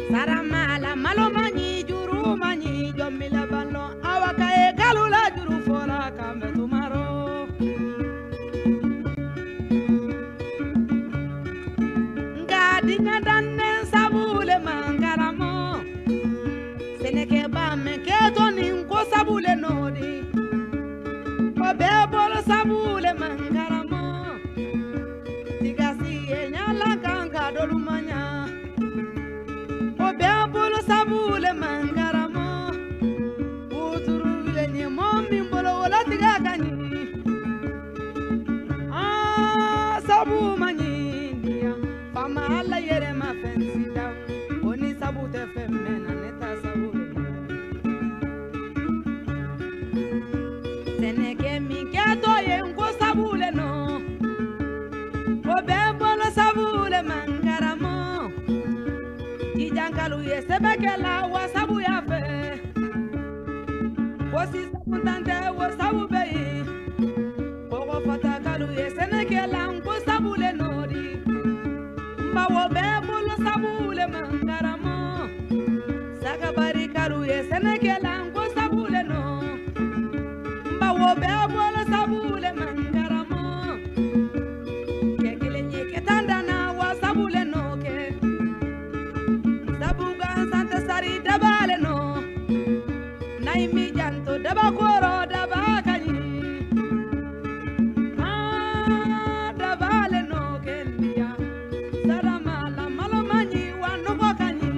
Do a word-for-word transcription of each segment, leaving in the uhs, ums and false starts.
Saramala malomani juru mani jomila bano awaka e kalula juru fola kambe tumaro ngadi ngadane sabule mangaramo seneke ba me keto ninko sabule nodi obe bolo sabule mangaramo tigasi e nyala kanga dolumanya Beabolo sabule mangaramo uturu vile ni mombi mbolo wala tigakani ah sabu manyinia fama ala yere ma fensida oni sabu te femena neta sabule seneke mi keto ye ngo sabule no o beabolo sabule mangaramo Jangalu ye sebekela wasabu ya fe Wosi sabutante wasabu beyi Ogo fatakalu ye senekela nko sabule nodi Mbawo bebolo sabule mangaramo Sakabari kalu ye senekela nko sabule no Mbawo bebolo sabule mangaramo Kekele nye ketanda na wasabule no ke Sari dabale no naimi janto dabakoro dabakani ah dabale no kendia saramala malomani wanobokani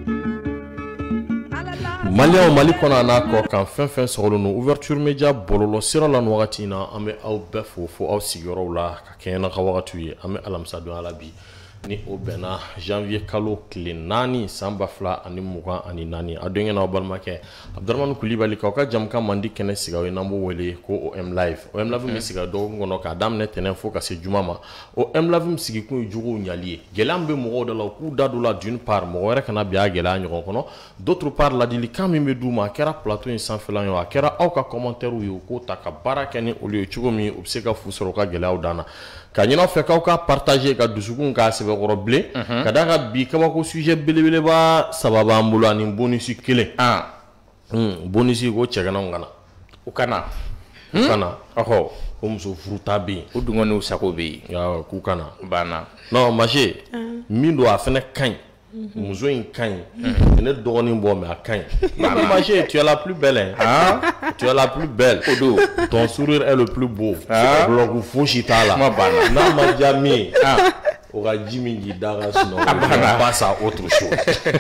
Malien Mali kɔnɔ n'a kɔ kan fɛn fɛn sɔrɔlen no ouverture média bololo sira la wagati in na an bɛ aw bɛɛ fo fo aw sigiyɔrɔw la ka kɛɲɛ na ka wagatiw ye an bɛ alamisa don ala bi ni o bɛnna janvier kalo tile naani san ba fila ani mugan ani naani a denkɛ n'aw balimakɛ Abdramane Kulibali k'aw ka jamukan mandi kɛnɛ sigi aw ye n'an b'o wele ko O M Live O M Live min sigi dɔgɔkun kɔnɔ k'a daminɛ tɛnɛn fo ka se juma ma O M Live min sigi kun ye juguw ɲali ye gɛlɛya min bɛ mɔgɔw da la u k'u da don la d'une part mɔgɔ wɛrɛ kana bi a gɛlɛya ɲɔgɔn kɔnɔ d'autre part ladilikan min bɛ d'u ma a kɛra plateau in sanfɛla ye a kɛra aw ka commentaires ye u k'o ta ka baara kɛ ni olu ye cogo min u bɛ se ka fu sɔrɔ u ka gɛlɛyaw dan na ka ɲin'aw fɛ k'aw ka partager ka dusukun k'a sɛbɛkɔrɔ bilen ka d'a kan bi kabako sujet belebeleba saba b'an bolo ani bonus kelen ah bonus ko cɛganaw kana u kana u kana ɔhɔ ko muso furuta bɛ yen o dungɔniw sago bɛ yen k'u kana banna non marché min don a fɛnɛ ka ɲi muso in ka ɲi ne dɔgɔnin bɔ mais a ka ɲi marché tu es la plus belle hein tu es la plus belle o don ton sourire est le plus beau bloc fosi t'a la n'a ma diya min ye o ka ji min k'i da ka sunɔgɔ on passe à autre chose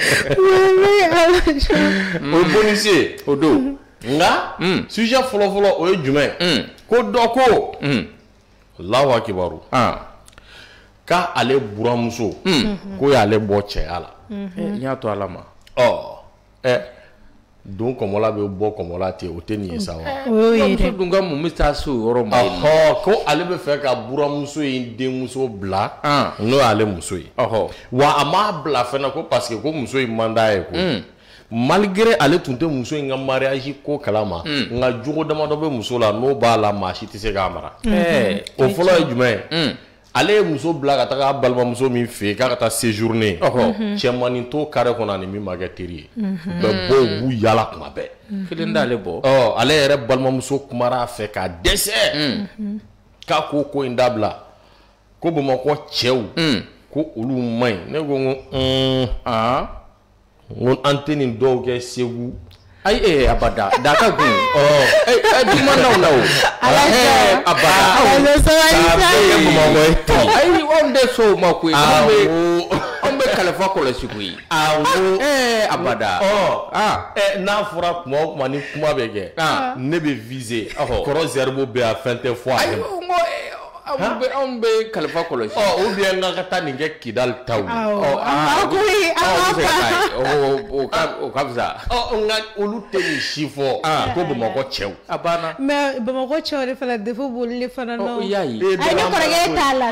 o bonus ye o don nga sujet fɔlɔfɔlɔ o ye jumɛn ko dɔ ko Allahu akibaru ka ale buramuso ko y'ale bɔ cɛya la n y'a to ala ma ɔ ɛ don kɔmɔla bɛ bɔ kɔmɔla ten o tɛ nin ye sa wa buramuso dun ka mun bɛ taa se o yɔrɔ ma yen ɔhɔ ko ale bɛ fɛ ka buramuso in denmuso bila n'o y'ale muso ye ɔhɔ wa a m'a bila fɛnɛ ko parce que ko muso in man d'a ye ko malgré ale tun tɛ muso in ka mariage ko kalama nka jogo damadɔ bɛ muso la n'o b'a la maa si tɛ se k'a mara o fɔlɔ ye jumɛn ye ale ye muso bila ka taga balimamuso min fɛ yen k'a ka taa séjourner cɛmanin to carré kɔnɔ ani min ma kɛ teri ye bɛɛ bɔ u b'u yala kuma bɛɛ kelen t'ale bɔ ɔ ale yɛrɛ balimamuso kumara a fɛ k'a dɛsɛ k'a ko ko in dabila ko Bamakɔ cɛw ko olu man ɲi ne ko n ko an tɛ nin dɔw kɛ Segu ayi ee abada daka gun ɔ ɛ duma naw na o ɛɛ abada ayi anw de so ma koyi anw bɛ kalifa kɔlɔsi koyi awɔ ɛɛ abada ɔ ɛ n'a fɔra kuma o kuma ni kuma bɛ kɛ ne bɛ viser kɔrɔ zɛribo bɛ yan fɛn tɛ fɔ a ye anw bɛ anw bɛ kalifa kɔlɔsi ɔ ou bien n ka ka taa nin kɛ Kidali taw ye ɔ aa koyi o ka o ka fisa ɔ nka olu tɛ nin si fɔ ko Bamakɔ cɛw a banna mais Bamakɔ cɛw de fana défaut b'olu de fana na o y'a ye ayi ne kɔrɔkɛ t'a la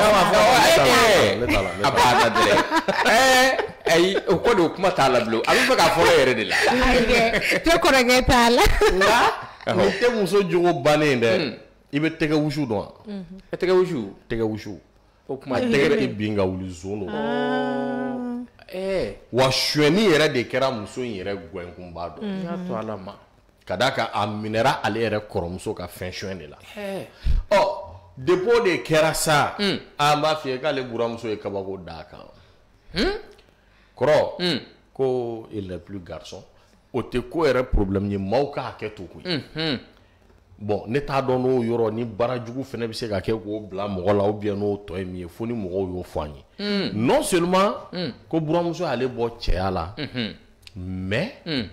a banna dɛ ɛɛ ayi o ko de o kuma t'a la bilen a bɛ fɛ k'a fɔlɔ yɛrɛ de la ayi ne kɔrɔkɛ t'a la nka nin tɛ muso jogo bannen dɛ i bɛ tɛgɛ wusu dɔn wa tɛgɛ wusu tɛgɛ wusu o kuma tɛgɛ tɛ bin ka wuli zone eh wa suɲɛni yɛrɛ de kɛra muso in yɛrɛ gɛnkunba dɔ i y'a to ala ma ka d'a kan a minɛra ale yɛrɛ kɔrɔmuso ka fɛn suɲɛ de la eh ɔ dépôt de kɛra sa an b'a f'i ye k'ale buramuso ye kabako d'a kan kɔrɔ ko il n'est plus garçon o tɛ ko yɛrɛ problème ye maaw ka hakɛ to koyi bon ne t'a dɔn n'o yɔrɔ ni baarajugu fana bɛ se ka kɛ k'o bila mɔgɔ la ou bien n'o tɔ ye min ye fo ni mɔgɔw y'o fɔ an ye non seulement ko buramuso y'ale bɔ cɛya la mais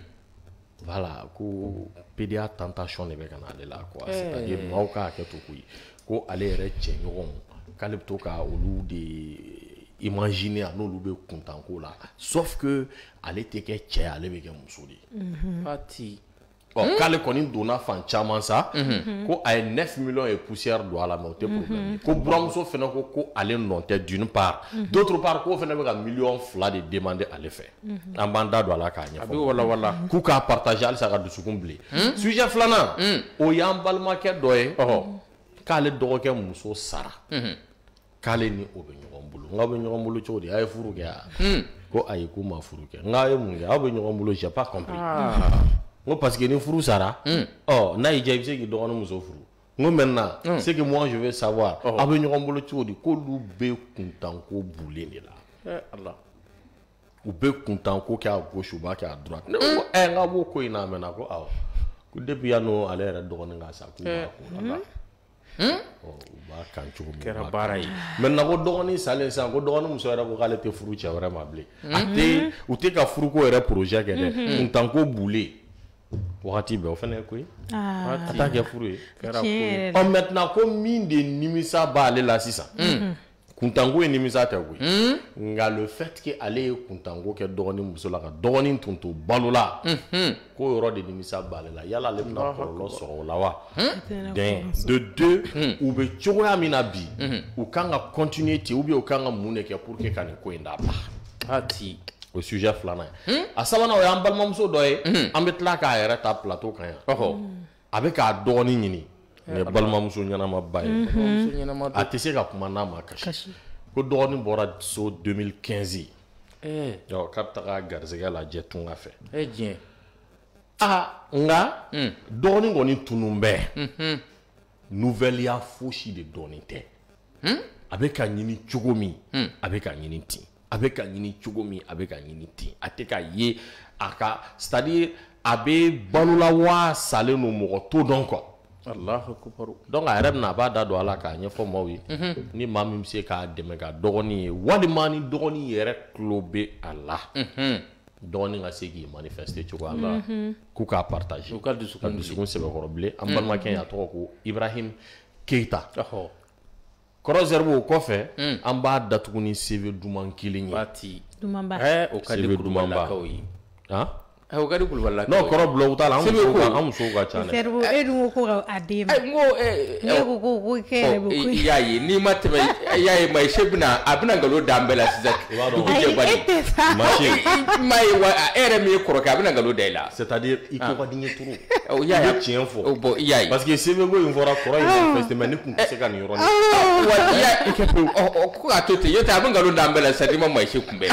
voilà ko P D A tentation de bɛ ka na ale la quoi c'est-à-dire maaw ka hakɛ to koyi ko ale yɛrɛ cɛɲɔgɔnw k'ale bɛ to ka olu de imaginer a n'olu bɛ kuntanko la sauf que ale tɛ kɛ cɛ ale bɛ kɛ muso de ye pati ɔ k'ale kɔni donna fan caman sa ko a ye neuf millions et poussière don a la mais o tɛ problème ko buramuso fana ko ko ale nɔ tɛ d'une part d'autre part k'o fana bɛ ka miliyɔn fila de demander ale fɛ an b'an da don a la k'a ɲɛfɔ a bɛ wala wala k'u k'a partager halisa ka dusukun bilen sujet filanan o y'an balimakɛ dɔ ye k'ale dɔgɔkɛ muso sara k'ale ni o bɛ ɲɔgɔn bolo n k'aw bɛ ɲɔgɔn bolo cogo di a ye furu kɛ wa ko ayi k'u ma furu kɛ n k'aw ye mun kɛ aw bɛ ɲɔgɔn bolo j'ai pas compris n ko parce que ni furu sara ɔ n'a y'i diya i bɛ se k'i dɔgɔnin muso furu n ko maintenant c'est que moi je veux savoir aw bɛ ɲɔgɔn bolo cogo di k'olu bɛ kuntanko bulen de la ala u bɛ kuntanko kɛ a gauche u b'a kɛ a droite ne ko ɛ n k'a b'o ko in na mɛnna ko awɔ ko depuis yan nɔ ale yɛrɛ dɔgɔnin ka sa k'u b'a ko la u b'a kan cogo min kɛra baara ye maintenant ko dɔgɔnin salen sisan ko dɔgɔnin muso yɛrɛ ko k'ale tɛ furu cɛ wɛrɛ ma bilen a tɛ u tɛ ka furuko yɛrɛ projet kɛ dɛ kuntanko bulen wagati bɛɛ o fana ye koyi a t'a kɛ furu ye kɛra ko ye ɔ maintenant ko min de nimisa b'ale la sisan kuntanko ye nimisa tɛ koyi nka le fait que ale ye kuntanko kɛ dɔgɔnin muso la ka dɔgɔnin tun to balo la k'o yɔrɔ de nimisa b'ale la yala ale bɛna kɔlɔlɔ sɔrɔ o la wa den de deux u bɛ cogoya min na bi u kan ka continuer ten ou bien u kan ka mun de kɛ pour que ka nin ko in dabila pati o sujet filanan ye a sabanan o y'an balimamuso dɔ ye an bɛ tila k'a yɛrɛ ta plateau kan yan a bɛ k'a dɔgɔnin ɲini mais balimamuso ɲɛnama ba ye muso ɲɛnama a tɛ se ka kuma n'a ma kasi ko dɔgɔnin bɔra so deux mille quinze eh ɔ k'a bɛ taga garisɛgɛ lajɛ tunga fɛ eh diɲɛ aa nka dɔgɔnin kɔni tunun bɛɛ nouvelle ya fosi de dɔɔnin tɛ a bɛ ka ɲini cogo min a bɛ ka ɲini ten a bɛ ka ɲini cogo min a bɛ ka ɲini ten a tɛ ka ye a ka c'est-à-dire a bɛ balola wa salen don mɔgɔ to dɔn quoi alahu akubaru donc a yɛrɛ bɛna a b'a da don a la k'a ɲɛfɔ maaw ye ni maa min bɛ se k'a dɛmɛ ka dɔgɔnin ye walima ni dɔgɔnin yɛrɛ tulo bɛ a la dɔgɔnin ka se k'i manifester cogoya la k'u k'a partager ka dusukun ka dusukun sɛbɛkɔrɔ bilen an balimakɛ in a tɔgɔ ko Ibrahim Keita kɔrɔ zɛribu o kɔfɛ an b'a datugu ni C V duman kelen ye pati Dumanba. eh o ka di C V dumanba kulubalakaw ye han eh o ka di kulubalakaw n'o kɔrɔ bulon t'a la an C V musow ko ka an musow ka ca dɛ Serbo e dun ko ko a den ma. eh n ko eh Ne ko ko ko kɛ yɛrɛ bɛ ko i y'a ye n'i ma tɛmɛ i y'a ye maa se bɛna a bɛna nkalon da an bɛɛ la sisan b'a dɔn. dugu ayi jɛ bali e tɛ sa. Marché i m'a ye wa e yɛrɛ min ye kɔrɔkɛ a bɛna nkalon da i la c'est-à-dire i ko ka di n ye trop o i y'a bɛ ye tiɲɛ fɔ o bɔn i y'a ye parce que C V ko in fɔra kɔrɔ in manifester mais ne tun tɛ se ka nin yɔrɔnin wa i y'a i kɛ pewu ɔ ko k'a to ten y'o tɛ a bɛ nkalon da an bɛɛ la sisan n'i ma maa se kunbɛn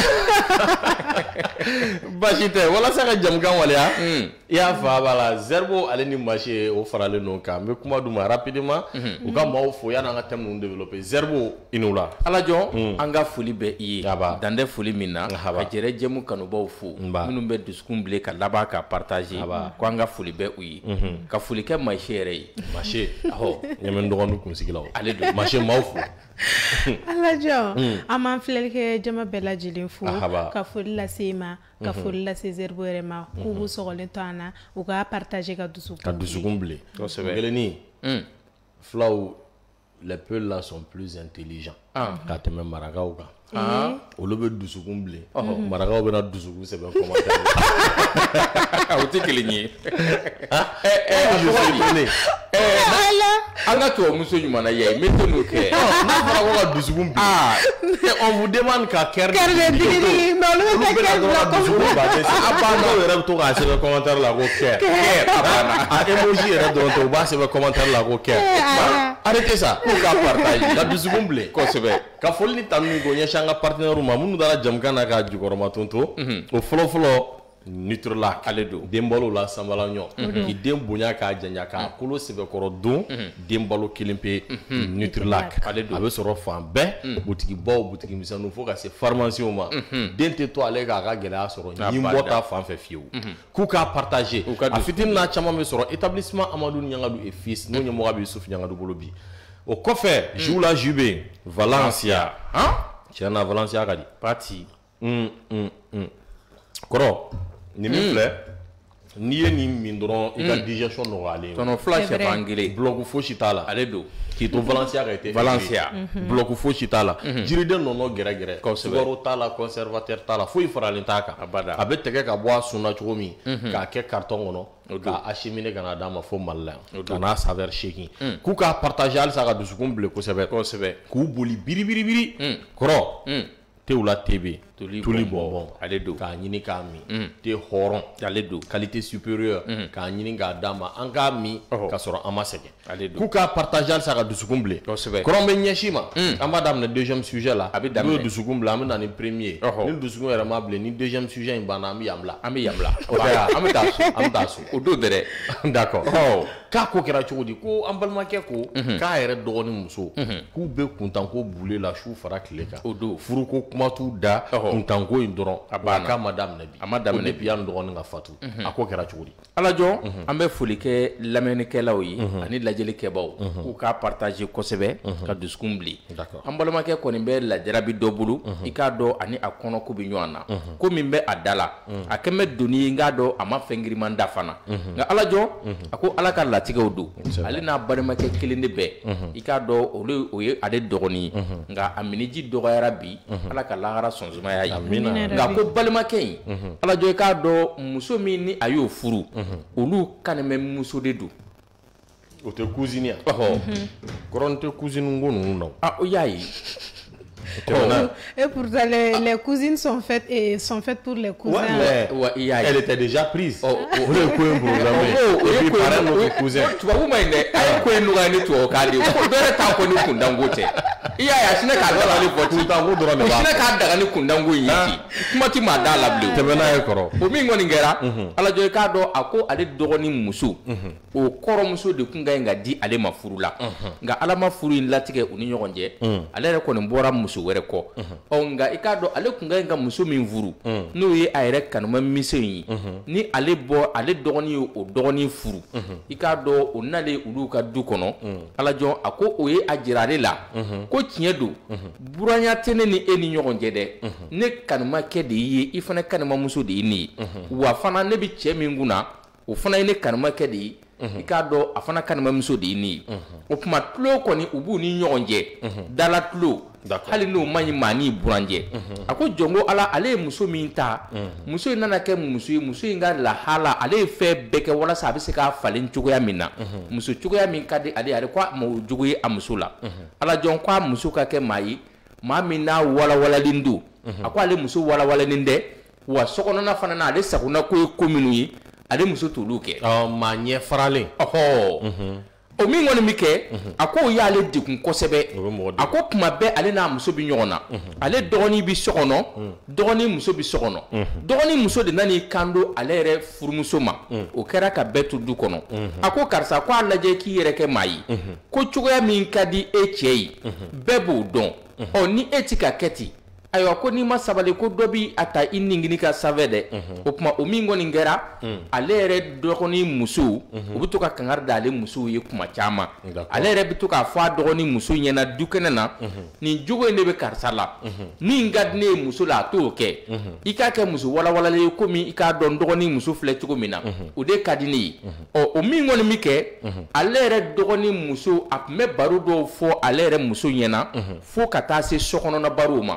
basi tɛ walasa ka jamukan waleya i y'a fa b'a la Zerbo ale ni Mache o faralen ɲɔgɔn kan n bɛ kuma d'u ma rapidement u ka maaw fo yanni an ka thème ninnu développer Zerbo i n'u la ala jɔn an ka foli bɛ i ye Aba. dan tɛ foli min na Aba. ka jɛrɛ jɛmu kanubaw fo Nba. minnu bɛ dusukun bilen ka laban ka partager Aba. ko an ka foli bɛ u ye ka foli kɛ maa si yɛrɛ ye Mache ɔ ɲɛmɛ n dɔgɔnin kunsigi la o ale don Mache maaw fo Ala jɔn an b'an filɛlikɛ jama bɛɛ lajɛlen fo Ahaba. ka foli lase i ma ka foli lase Zerbo yɛrɛ ma k'u b'u sɔgɔlen to an na u ka partager ka dusukun ka dusukun bilen Kosɛbɛ. kelenni Mm. fulaw les peuples là sont plus intelligents ka tɛmɛ marakaw kan Ah. olu bɛ dusukun bilen marakaw bɛna dusukun sɛbɛn commentaire o tɛ kelen ye je suis étonné Ala an ka tubabu muso ɲuman na ye me to n'o kɛ n'a fɔra ko ka dusukun bi ah on vous demande ka kɛr Kɛr de digi mais olu bɛ kɛ kɛr bila dusukun ba tɛ a banna yɛrɛ bɛ to k'a sɛbɛn commentaire la ko kɛr a emoji yɛrɛ dɔrɔn tɛ u b'a sɛbɛn commentaire la ko kɛr arrêtez ça ko ka partage ka dusukun bilen kosɛbɛ ka foli ni tanu min ko ɲɛsin an ka partenaire ma minnu dara jamukan na ka jukɔrɔma tonto o fɔlɔfɔlɔ Nutrolac ale don denbalo la sanbala ɲɔ k'i den bonya k'a janya k'a kolo sɛbɛkɔrɔ don denbalo kelen pe Nutrolac ale don a bɛ sɔrɔ fan bɛɛ butigibaw butigimisɛnninw fo ka se pharmaciw ma den tɛ to ale k'a ka gɛlɛya sɔrɔ ɲinbɔ ta fan fɛ fiyewu k'u k'a partager a fitinin n'a caman bɛ sɔrɔ établissement Amadou Niangadu et fils n'o ɲɛmɔgɔ bɛ Yusufu Niangadu bolo bi o kɔfɛ jour la ju bɛ yen Valencia tiɲɛ na Valencia ka di parti kɔrɔ nin min filɛ n'i ye nin min dɔrɔn i ka digestion nɔgɔyalen tɔnɔ fila sɛfan kelen bloc fosi t'a la ale don k'i to Valencia ka i tɛ Valencia bloc fosi t'a la jiriden nɔnɔ gɛrɛgɛrɛ sukaro t'a la conservateur t'a la foyi faralen t'a kan a bɛ tɛgɛ ka bɔ a sun na cogo min k'a kɛ carton kɔnɔ k'a acheminer ka na d'a ma fo Mali la yan ka n'a saveur seegin k'u k'a partager halisa ka dusukun bilen kosɛbɛ kosɛbɛ k'u boli biribiribiri kɔrɔ tew la tebe tuli bonbon ale don k'a ɲini k'a min te hɔrɔn ale don qualité supérieure k'a ɲini k'a d'a ma an k'a min ka sɔrɔ an ma sɛgɛn ale don k'u k'a partager halisa ka dusukun bilen kosɛbɛ kɔrɔ bɛ ɲɛsin ma an b'a daminɛ deuxième sujet la a bɛ daminɛ n'o ye dusukun bilen an bɛ na ni premier ni dusukun yɛrɛ ma bilen ni deuxième sujet in banna an bɛ yan bila an bɛ yan bila o tɛ an bɛ taa so an bɛ taa so o don dɛ d'accord k'a ko kɛra cogo di ko an balimakɛ ko k'a yɛrɛ dɔgɔnin muso k'u bɛ kuntanko bule la su fara tile kan o don furuko kuma t'u da kuntanko in dɔrɔn a banna k'a ma daminɛ bi a ma daminɛ depuis yan dɔgɔnin ka fatu a ko kɛra cogo di alajɔ an bɛ foli kɛ lamɛnnikɛlaw ye ani lajɛlikɛbaw k'u k'a partager kosɛbɛ ka dusukun bilen an balimakɛ kɔni bɛ lajarabi dɔ bolo i k'a dɔn ani a kɔnɔko bɛ ɲɔgɔn na ko min bɛ a da la a kɛn bɛ doni ye n k'a dɔn a ma fɛn giriman da fana nka alajɔ a ko ala ka latigɛw don ale n'a balimakɛ kelen de bɛɛ i k'a dɔn olu o ye ale dɔgɔnin ye nka a miniji dɔgɔyara bi ala ka lahara sɔnsumaya ye nka ko balimakɛ in alajɔ i k'a dɔn muso min ni a y'o furu olu kanimɛ muso de don o tɛ cousine ya kɔrɔ n tɛ cousine ko ninnu na ah o y'a ye et pourtant les, les cousines sont faites et sont faites pour les cousins. Ouais, mais ouais, y a, elle était déjà prise. Oh, oh, oh, le coin programmé. Oh, et puis par notre cousin. Tu vas vous mener. Aïe coin nous gagne tout au cadre. Faut donner tant qu'on nous kundango te. Il y a sine ka dora le vote. Kundango dora me ba. Sine ka daga ni kundango yiti. Kuma ti ma da la bleu. Temena e koro. O mi ngoni ngera. Ala joy ka do ako ale dogoni muso. O koro muso de kunga nga di ale ma furu la. Nga ala ma furu in latige uni ɲɔgɔn je. Ale re ko ni bɔra muso wɛrɛ kɔ ɔ nka i k'a dɔn ale kun ka ɲi ka muso min furu n'o ye a yɛrɛ kanuma misɛn ye ni ale bɔ ale dɔgɔnin ye o dɔgɔnin furu i k'a dɔn o n'ale olu ka du kɔnɔ alajɔn a ko o ye a jira ale la ko tiɲɛ don buranya tɛ ne ni e ni ɲɔgɔn cɛ dɛ ne kanumakɛ de y'i ye i fana kanumamuso de ye ne ye wa fana ne bɛ cɛ min kunna o fana ye ne kanumakɛ de ye i k'a dɔn a fana kanumamuso de ye ne ye o tuma tulo kɔni u b'u ni ɲɔgɔn cɛ dala tulo hali n'o man ɲi maa ni buranjɛ a ko jɔn ko ala ale ye muso min ta muso in nana kɛ muso ye muso in ka lahala ale ye fɛn bɛɛ kɛ walasa a bɛ se k'a falen cogoya min na muso cogoya min ka di ale ale ko a ma o jogo ye a muso la ala jɔn ko a muso ka kɛ maa ye maa min n'a walawalalen don a ko ale muso walawalalen dɛ wa sokɔnɔna fana na ale sagona ko ye ko minnu ye ale muso t'olu kɛ maa ɲɛ faralen ɔhɔ o min kɔni bɛ kɛ a ko o y'ale degun kosɛbɛ a ko tuma bɛɛ ale n'a muso bɛ ɲɔgɔn na ale dɔgɔnin bɛ so kɔnɔ dɔgɔnin muso bɛ so kɔnɔ dɔgɔnin muso de nana i kan don ale yɛrɛ furumuso ma o kɛra ka bɛɛ to du kɔnɔ a ko karisa ko a lajɛ k'i yɛrɛ kɛ maa ye ko cogoya min ka di e cɛ ye bɛɛ b'o dɔn ɔ ni e ti ka kɛ ten ayiwa ko n'i ma sabali ko dɔ bi a ta i ningini ka sanfɛ dɛ o tuma o min kɔni kɛra ale yɛrɛ dɔgɔnin muso o bɛ to ka kangari da ale musow ye kuma caman ale yɛrɛ bɛ to k'a fɔ a dɔgɔnin muso ɲɛna du kɛnɛ na nin jogo in de bɛ karisa la min ka di ne ye muso la a t'o kɛ i k'a kɛ muso walawalalen ye komi i k'a dɔn dɔgɔnin muso filɛ cogo min na o de ka di ne ye ɔ o min kɔni bɛ kɛ ale yɛrɛ dɔgɔnin muso a tun bɛ baro dɔw fɔ ale yɛrɛ muso ɲɛna fo ka taa se sokɔnɔna barow ma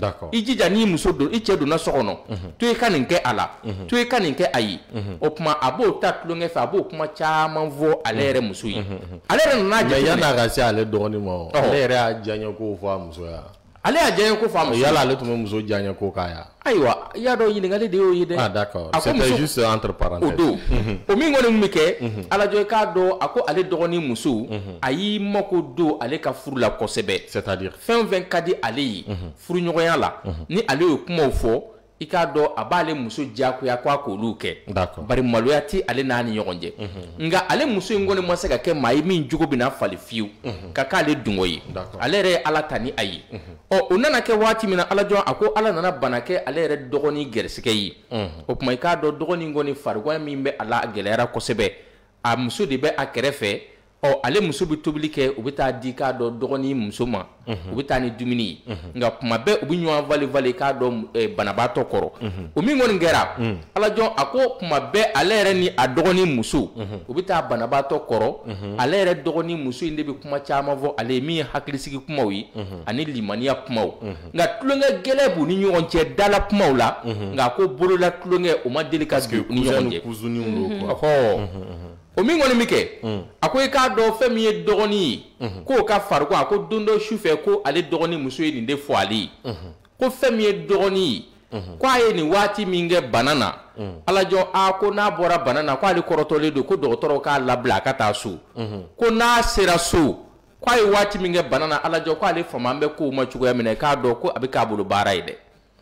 d'accord i jija ni muso do i cɛ donna so kɔnɔ to i ka nin kɛ a la to i ka nin kɛ a ye o kuma a b'o ta tulonkɛ fɛ a b'o kuma caman fɔ ale yɛrɛ muso ye ale yɛrɛ nana mais yan'a ka se ale dɔgɔnin ma ale yɛrɛ y'a diyaɲɛ ko fɔ a muso ya ale y'a diyaɲɛ ko fɔ a muso yala ale tun bɛ muso diyaɲɛ ko k'a ya ayiwa i y'a dɔn ɲininkali de y'o ye dɛ ah d'accord c'était juste entre parenthèses o don o min kɔni tun bɛ kɛ alajɔ i k'a dɔn a ko ale dɔgɔnin muso a y'i mako don ale ka furu la kosɛbɛ c'est-à-dire fɛn fɛn ka di ale ye furuɲɔgɔnya la ni ale y'o kumaw fɔ i k'a dɔn a b'ale muso diyagoya ko a k'olu kɛ d'accord bari maloya tɛ ale n'a ni ɲɔgɔn cɛ nka ale muso in kɔni ma se ka kɛ maa ye min jogo bɛna fali fiyewu ka k'ale dungo ye ale yɛrɛ ye ala ta ni a ye ɔ o nana kɛ waati min na alajɔ a ko ala nana bana kɛ ale yɛrɛ dɔgɔnin gɛrɛsɛgɛ ye o tuma i k'a dɔn dɔgɔnin kɔni farikolo min bɛ a la gɛlɛyara kosɛbɛ a muso de bɛ a kɛrɛfɛ ɔ ale muso bɛ tobili kɛ u bɛ taa di k'a dɔn dɔgɔnin muso ma u bɛ taa ni dumuni ye nka kuma bɛɛ u bɛ ɲɔgɔn vali vali k'a dɔn banabaatɔ kɔrɔ o min kɔni kɛra alajɔ a ko kuma bɛɛ ale yɛrɛ ni a dɔgɔnin muso u bɛ taa banabaatɔ kɔrɔ ale yɛrɛ dɔgɔnin muso in de bɛ kuma caman fɔ ale ye min ye hakilisigi kumaw ye ani limaniya kumaw nka tulonkɛ gɛlɛn b'u ni ɲɔgɔn cɛ dala kumaw la nka a ko bolola tulonkɛ o ma deli ka don u ni ɲɔgɔn cɛ o min kɔni bɛ kɛ a ko i k'a dɔn fɛn min ye dɔgɔnin ye k'o ka fariko a ko don dɔ su fɛ ko ale dɔgɔnin muso ye nin de fɔ ale ye ko fɛn min ye dɔgɔnin ye ko a ye nin waati min kɛ bana na alajɔ a ko n'a bɔra bana na ko ale kɔrɔtɔlen don ko dɔgɔtɔrɔw k'a labila a ka taa so ko n'a sera so ko a ye waati min kɛ bana na alajɔ ko ale fama bɛ kow ma cogoya min na k'a dɔn ko a bɛ k'a bolo baara ye dɛ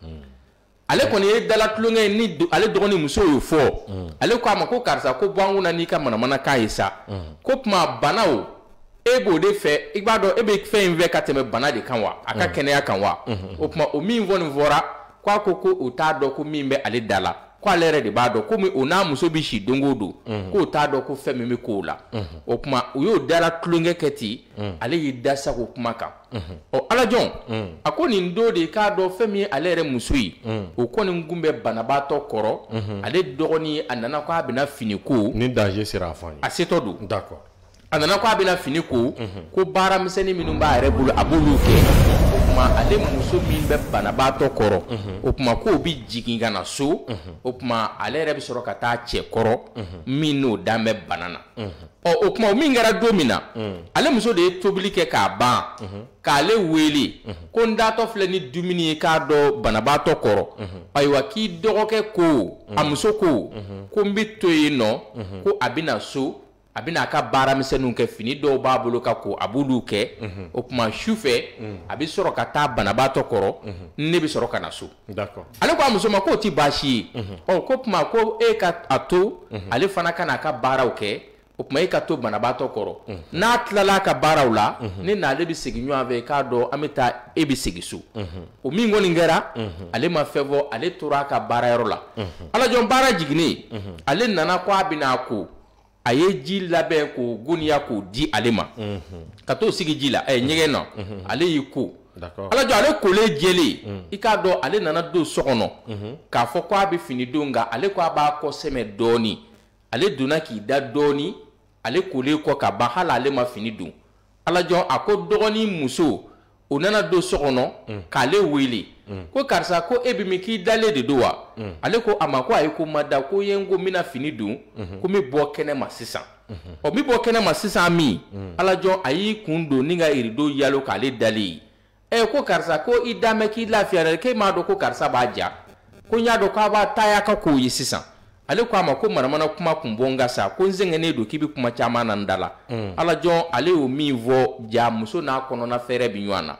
ale kɔni ye dala tulonkɛ ni ale dɔgɔnin muso y'o fɔ ale ko a ma ko karisa ko bɔ an kunna n'i ka manamana k'a ye sa ko tuma bana o e b'o de fɛ i b'a dɔn e bɛ fɛn in fɛ ka tɛmɛ bana de kan wa a ka kɛnɛya kan wa o tuma o min fɔ nin fɔra k'a ko ko o t'a dɔn ko min bɛ ale da la ko ale yɛrɛ de b'a dɔn komi o n'a muso bɛ si don o don k'o t'a dɔn ko fɛn min bɛ k'o la o tuma u y'o dala tulonkɛ kɛ ten ale y'i da sago kuma kan ɔ alajɔn a ko nin don de k'a dɔn fɛn min ye ale yɛrɛ muso ye o kɔni kun bɛ banabaatɔ kɔrɔ ale dɔgɔnin a nana ko a bɛna fini ko ni danger sera a fa ye a setɔ don d'accord a nana ko a bɛna fini ko ko baara misɛnnin minnu b'a yɛrɛ bolo a b'olu kɛ o tuma ale muso min bɛ banabaatɔ kɔrɔ o tuma k'o bɛ jigin ka na so o tuma ale yɛrɛ bɛ sɔrɔ ka taa cɛ kɔrɔ min n'o dan bɛ bana na ɔ o tuma o min kɛra don min na ale muso de ye tobili kɛ k'a ban k'ale wele ko n datɔ filɛ ni dumuni ye k'a dɔn banabaatɔ kɔrɔ ayiwa k'i dɔgɔkɛ ko a muso ko ko n bɛ to yen nɔ ko a bɛna so a bɛna a ka baara misɛnninw kɛ fini dɔw b'a bolo ka ko a b'olu kɛ o tuma su fɛ a bɛ sɔrɔ ka taa banabaatɔ kɔrɔ ne bɛ sɔrɔ ka na so d'accord ale ko a muso ma k'o tɛ baasi ye ɔ ko tuma ko e ka a to ale fana ka n'a ka baaraw kɛ o tuma e ka to banabaatɔ kɔrɔ n'a tilala a ka baaraw la ne n'ale bɛ segin ɲɔgɔn fɛ k'a dɔn an bɛ taa e bɛ segin so o min kɔni kɛra ale ma fɛn fɔ ale tora a ka baarayɔrɔ la alajɔn baara jiginnen ale nana ko a bɛna a ko a ye ji labɛn k'o goniya k'o di ale ma ka t'o sigi ji la ɛ ɲɛgɛn na ale y'i ko alajɔ ale kolen jɛlen i k'a dɔn ale nana don so kɔnɔ k'a fɔ ko a bɛ fini don nka ale ko a b'a kɔ sɛmɛ dɔɔnin ale donna k'i da dɔɔnin ale kolen kɔ ka ban hali ale ma fini don alajɔ a ko dɔgɔnin muso o nana don so kɔnɔ k'ale wele ko karisa ko e bɛ min k'i dalen de don wa ale ko a ma ko ayi ko ma da ko ye n ko n bɛna fini don ko n bɛ bɔ kɛnɛ ma sisan ɔ n bɛ bɔ kɛnɛ ma sisan min alajɔ a y'i kun don ni ka rideau yalo k'ale dalen ye ɛ ko karisa ko i da mɛn k'i lafiyara k'e m'a dɔn ko karisa b'a ja ko n y'a dɔn k'a b'a taaya ka k'o ye sisan ale ko a ma ko manamana kuma kun bɔ n ka sa ko n sɛgɛnnen don k'i bɛ kuma caman na n da la alajɔ ale y'o min fɔ ja muso n'a kɔnɔna fɛrɛ bɛ ɲɔgɔn na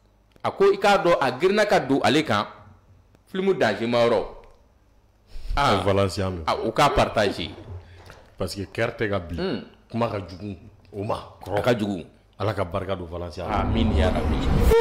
a ko i k'a dɔn a girinna ka don ale kan filimu danger ma yɔrɔ ah Valencia min ah o k'a partager parce que kɛrɛ tɛ ka bi kuma ka jugu o ma kɔrɔ ka jugu ala ka barika don Valencia amin ya rabbi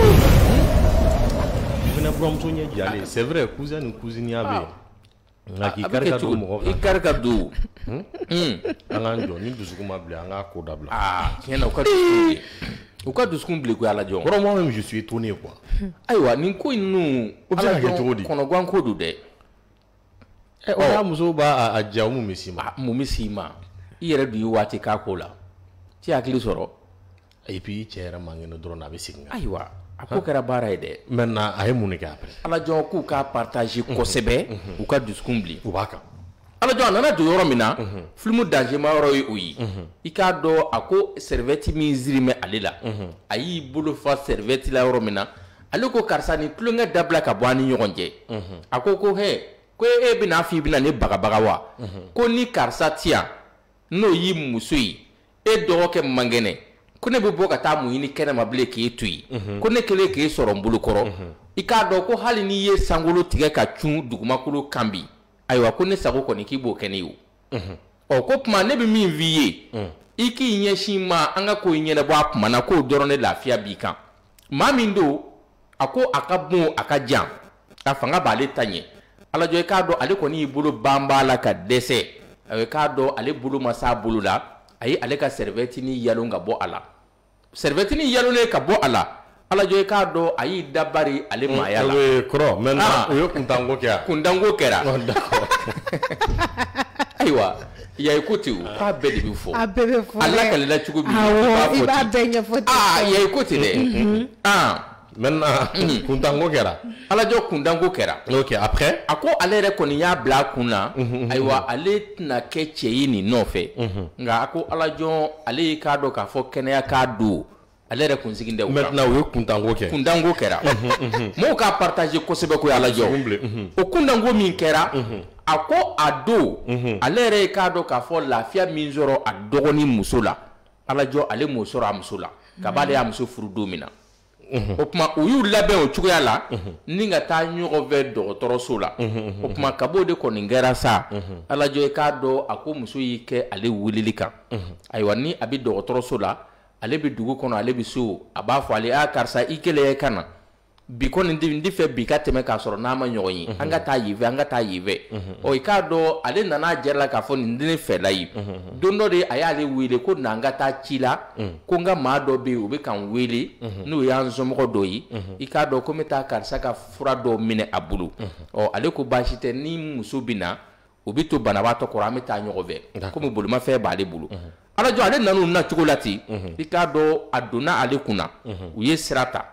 fana buramuso ɲɛ jalen c'est vrai cousin ni cousiniya bɛ nka k'i kari ka don mɔgɔ kan i kari ka don an k'an jɔ ni dusukun ma bilen an k'a ko dabila ah tiɲɛna o ka dusukun u ka dusukun bilen ko ala jɔn kɔrɔ moi même je suis étonné quoi ayiwa nin ko in ninnu o bɛ se ka kɛ cogo di kɔnɔguwan ko don dɛ ɛ o y'a muso b'a a ja mun bɛ s'i ma mun bɛ s'i ma i yɛrɛ dun ye waati k'a ko la t'i hakili sɔrɔ et puis i cɛ yɛrɛ man kɛnɛ dɔrɔn a bɛ segin ayiwa a ko kɛra baara ye dɛ maintenant a ye mun kɛ après ala jɔn k'u ka partage kosɛbɛ u ka dusukun bilen u b'a kan ala jɔn a nana don yɔrɔ min na film danger ma yɔrɔ ye o ye i k'a dɔn a ko servette min zirimɛ ale la a y'i bolo fa servette la yɔrɔ min na ale ko karisa ni tulonkɛ dabila ka bɔ an ni ɲɔgɔn cɛ a ko ko hɛ ko e bɛna fɔ i bɛna ne bagabaga wa ko ni karisa ti yan n'o y'i muso ye e dɔgɔkɛ mangɛnɛ ko ne bɛ bɔ ka taa mun ɲini kɛnɛma bilen k'e to yen ko ne kelen k'e sɔrɔ n bolo kɔrɔ i k'a dɔn ko hali n'i ye sankolo tigɛ ka cun dugumakolo kan bi ayiwa ko ne sago kɔni k'i b'o kɛ ne ye o ɔ ko tuma ne bɛ min f'i ye i k'i ɲɛsin ma an ka ko i ɲɛnabɔ a kuma na k'o dɔrɔn ne lafiya b'i kan maa min don a ko a ka bon a ka jan a fanga b'ale ta ɲɛ ala jɔ i k'a dɔn ale kɔni y'i bolo banba la ka dɛsɛ ayiwa i k'a dɔn ale bolo ma s'a bolo la a ye ale ka servette ni yalon ka bɔ a la servette ni yalonnen ka bɔ a la ala jɔ i k'a dɔn a y'i dabari ale maaya la kɔrɔ maintenant o ye kuntanko kɛ kuntanko kɛra ayiwa yayi ko ten o k'a bɛɛ de bɛ fɔ a bɛɛ bɛ fɔ a lakalela cogo min i b'a bɛɛ ɲɛfɔ ten aa yayi ko ten dɛ aa maintenant kuntanko kɛra ala jɔ kuntanko kɛra ok après a ko ale yɛrɛ kɔni y'a bila a kun na ayiwa ale tɛna kɛ cɛ ye nin nɔfɛ nka a ko ala jɔn ale y'i k'a dɔn k'a fɔ kɛnɛya k'a don ale yɛrɛ kun sigin tɛ o kan maintenant o ye kuntanko kɛ kuntanko kɛra mɔgɔw k'a partage kosɛbɛ ko ala jɔ o kuntanko min kɛra a ko a don ale yɛrɛ ye k'a dɔn k'a fɔ lafiya min sɔrɔ a dɔgɔnin muso la ala jɔ ale m'o sɔrɔ a muso la kab'ale y'a muso furu don min na o tuma u y'u labɛn o cogoya la ni ka taa ɲɔgɔn fɛ dɔgɔtɔrɔso la o tuma kab'o de kɔni kɛra sa ala jɔ i k'a dɔn a ko muso y'i kɛ ale weleli kan ayiwa ni a bɛ dɔgɔtɔrɔso la ale bɛ dugu kɔnɔ ale bɛ so a b'a fɔ ale a karisa i kɛlen ka na bi kɔni n tɛ fɛ bi ka tɛmɛ k'a sɔrɔ n'a ma ɲɔgɔn ye an ka taa yen fɛ an ka taa yen fɛ ɔ i k'a dɔn ale nana jɛra la k'a fɔ nin tɛ ne fɛla ye don dɔ de a y'ale wele ko na an ka taa ci la ko n ka maa dɔ bɛ yen o bɛ ka n wele n'o y'an somɔgɔ dɔ ye i k'a dɔn ko n bɛ taa karisa ka fura dɔw minɛ a bolo ɔ ale ko baasi tɛ ni muso bɛ na o bɛ to banabaatɔ kɔrɔ an bɛ taa ɲɔgɔn fɛ komi bolimafɛn b'ale bolo ala jɔ ale nana o na cogo la ten i k'a dɔn a donna ale kunna u ye sira ta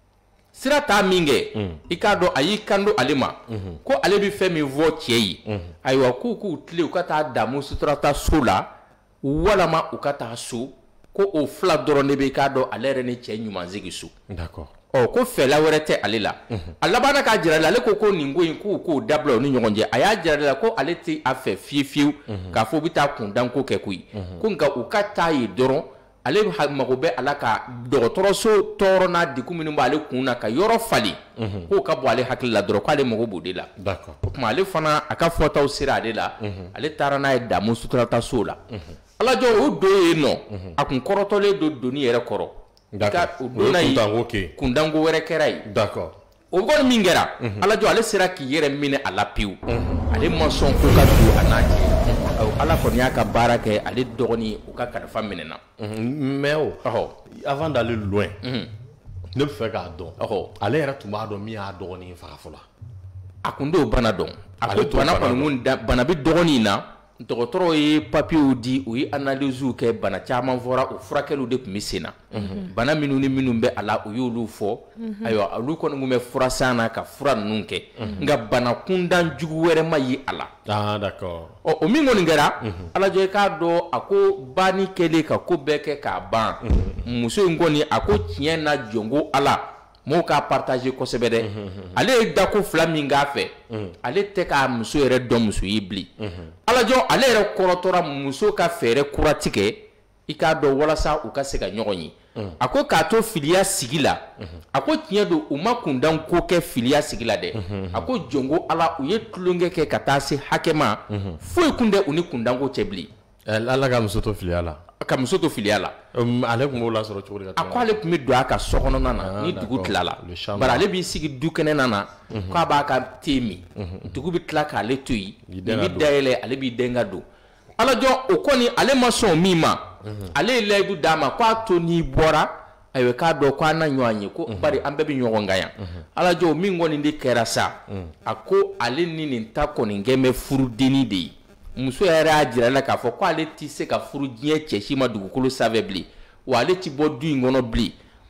sira t'a min kɛ i k'a dɔn a y'i kan don ale ma ko ale bɛ fɛn min fɔ cɛ ye ayiwa k'u k'u tile u ka taa damu suturata so la walama u ka taa so ko o fila dɔrɔn de bɛ i k'a dɔn ale yɛrɛ ni cɛ ɲuman sigi so d'accord ɔ ko fɛla wɛrɛ tɛ ale la a labanna k'a jira ale la ale ko ko nin ko in k'u k'o dabila o ni ɲɔgɔn cɛ a y'a jira ale la ko ale tɛ a fɛ fiye fiyewu k'a fɔ u bɛ taa kundanko kɛ koyi ko nka u ka taa yen dɔrɔn ale mago bɛ ala ka dɔgɔtɔrɔso tɔɔrɔ n'a degun minnu b'ale kun na ka yɔrɔ falen k'o ka bɔ ale hakili la dɔrɔn k'ale mago b'o de la d'accord o tuma ale fana a ka fɔtaw sera ale la ale taara n'a ye damu suturata so la ala jɔ o don yen nɔ a kun kɔrɔtɔlen don doni yɛrɛ kɔrɔ d'accord o donna yen kuntanko kɛ kundanko wɛrɛ kɛra yen d'accord o kɔni min kɛra ala jɔ ale sera k'i yɛrɛ minɛ a la pewu ale ma sɔn ko ka don a n'a cɛ ala kɔni y'a ka baara kɛ ale dɔgɔnin u ka kalifa minɛna mais o avant d'aller loin ne bɛ fɛ k'a dɔn ale yɛrɛ tun b'a dɔn min y'a dɔgɔnin faga fɔlɔ a kun t'o bana dɔn a ko bana kɔni bana bɛ dɔgɔnin na dɔgɔtɔrɔw ye papiyew di u ye analysew kɛ bana caman fɔra o furakɛliw de tun bɛ sen na bana minnu ni minnu bɛ a la u y'olu fɔ ayiwa olu kɔni tun bɛ fura san na ka fura ninnu kɛ nka bana kundan jugu wɛrɛ ma ye a la ah d'accord ɔ o min kɔni kɛra ala jɔ i k'a dɔn a ko banni kɛlen ka ko bɛɛ kɛ k'a ban muso in kɔni a ko tiɲɛ na jɔnko ala mɔgɔw k'a partage kosɛbɛ dɛ ale ye dako fila min k'a fɛ ale tɛ k'a muso yɛrɛ dɔn muso ye bilen ala jɔ ale yɛrɛ kɔrɔtɔra muso ka fɛɛrɛ kura tigɛ i k'a dɔn walasa u ka se ka ɲɔgɔn ye a ko k'a to filiya sigi la a ko tiɲɛ don u ma kundan ko kɛ filiya sigi la dɛ a ko jɔnko ala u ye tulonkɛ kɛ ka taa se hakɛ ma foyi kun tɛ u ni kundanko cɛ bilen ala ka muso to filiya la ka muso to filiya la ale tun b'o lasɔrɔ cogo di ka a ko ale tun bɛ don a ka so kɔnɔna na ni dugu tilala bari ale b'i sigi du kɛnɛ na k'a b'a ka te min dugu bɛ tila k'ale to yen nin bɛ dayɛlɛ ale b'i den ka don ala jɔ o kɔni ale ma sɔn min ma ale ye layidu d'a ma k'a to n'i bɔra ayiwa k'a dɔn ko an na ɲɔgɔn ye ko bari an bɛɛ bɛ ɲɔgɔn kan yan ala jɔ o min kɔni de kɛra sa a ko ale ni nin ta kɔni kɛ bɛ furudenni de ye muso yɛrɛ y'a jira la k'a fɔ ko ale tɛ se ka furu diɲɛ cɛ si ma dugukolo sanfɛ bilen wa ale tɛ bɔ du in kɔnɔ bilen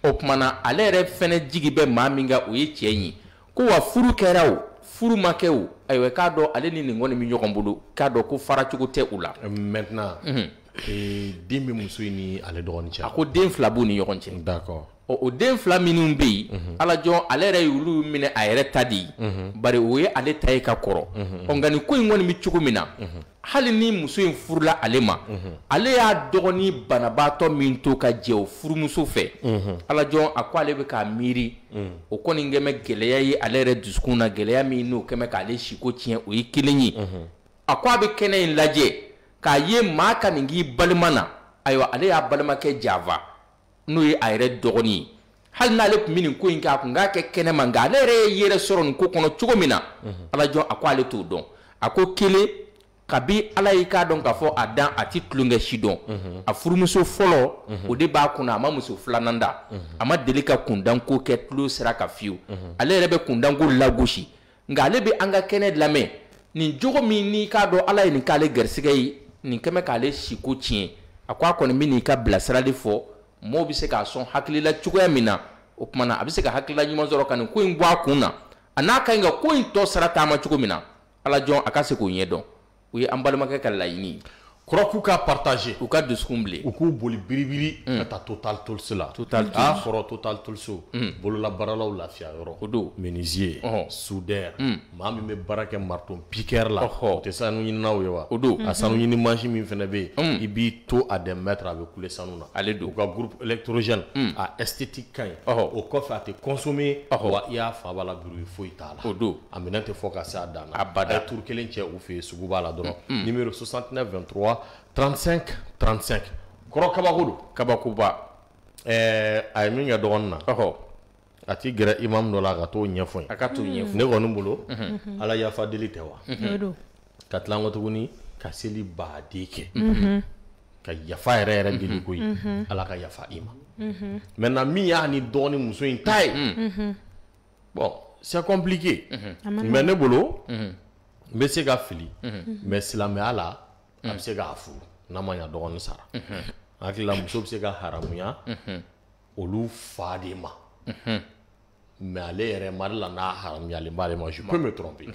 o kumana ale yɛrɛ fɛnɛ jigi bɛ maa min kan o ye cɛ in ye ko wa furu kɛra o furu ma kɛ o ayiwa k'a dɔn ale ni nin kɔni bɛ ɲɔgɔn bolo k'a dɔn ko faracogo tɛ u la maintenant den bɛ muso in ni ale dɔgɔnin cɛ a ko den fila b'u ni ɲɔgɔn cɛ d'accord o den fila minnu bɛ yen ala jɔn ale yɛrɛ y'olu minɛ a yɛrɛ ta di bari o ye ale ta ye ka kɔrɔ ɔ nka nin ko in kɔni bɛ cogo min na hali ni muso in furula ale ma ale y'a dɔgɔnin banabaatɔ min to ka jɛ o furumuso fɛ ala jɔn a ko ale bɛ k'a miiri o kɔni kɛn bɛ gɛlɛya ye ale yɛrɛ dusukun na gɛlɛya min n'o kɛn bɛ k'ale siko tiɲɛ o ye kelen ye a ko a bɛ kɛnɛ in lajɛ k'a ye maa ka nin k'i balima na ayiwa ale y'a balimakɛ janfa n'o ye a yɛrɛ dɔgɔnin ye hali n'ale tun bɛ nin ko in kɛ a kun k'a kɛ kɛnɛ ma nka ale yɛrɛ ye yɛrɛ sɔrɔ nin ko kɔnɔ cogo min na ala jɔn a ko ale t'o dɔn a ko kelen kabi ala y'i k'a dɔn k'a fɔ a dan a ti tulonkɛ si dɔn a furumuso fɔlɔ o de b'a kunna a ma muso filanan da a ma deli ka kundanko kɛ tulo sera ka fiyewu ale yɛrɛ bɛ kundanko lagosi nka ale bɛ an ka kɛnɛ lamɛn nin jogo min n'i k'a dɔn ala ye nin k'ale garisɛgɛ ye nin kɛmɛ k'ale siko tiɲɛ a ko a kɔni bɛ n'i ka bilasirali fɔ mɔgɔw bɛ se k'a sɔn hakilila cogoya min na o tuma na a bɛ se ka hakilila ɲuman sɔrɔ ka nin ko in bɔ a kun na a n'a ka ɲi ka ko in tɔ sara taama cogo min na ala jɔn a ka se k'o ɲɛ dɔn u ye an balimakɛ ka laɲini kɔrɔ k'u ka partager u ka dusukun bilen u k'u boli biribiri ka taa total tools la total a sɔrɔ total tools bololabaaralaw lafiya yɔrɔ o don menuisier soudeur maa min bɛ baara kɛ marteau piqueur la o tɛ sanu ɲininaw ye wa o don a sanu ɲini mansin min fɛnɛ bɛ yen i b'i to a des mètres a bɛ couler sanu na ale don u ka groupe électrogène a esthétique ka ɲi o kɔfɛ a tɛ consommer wa i y'a fa b'a la bruit foyi t'a la o don a minɛn tɛ fɔ ka se a dan na a bada turu kelen cɛ u fɛ yen sugu b'a la dɔrɔn numéro soixante-neuf vingt-trois trente-cinq trente-cinq kɔrɔ kabako don kabakoba ɛɛ a ye min kɛ dɔgɔnin na a ti gɛrɛ imam dɔ la ka t'o ɲɛfɔ ye a ka t'o ɲɛfɔ ne kɔni bolo ala yafa deli tɛ wa ka tila nkɔ tuguni ka seli baden kɛ ka yafa yɛrɛ yɛrɛ deli ko ye ala ka yafa i ma maintenant min y'a ni dɔgɔnin muso in ta ye bon c'est compliqué mais ne bolo n bɛ se ka fili mais silamɛya la a bɛ se k'a furu n'a ma ɲa dɔgɔnin sara hakilila muso bɛ se ka haramuya olu fa de ma mais ale yɛrɛ mari la n'a haramuyalen b'ale ma je peux me tromper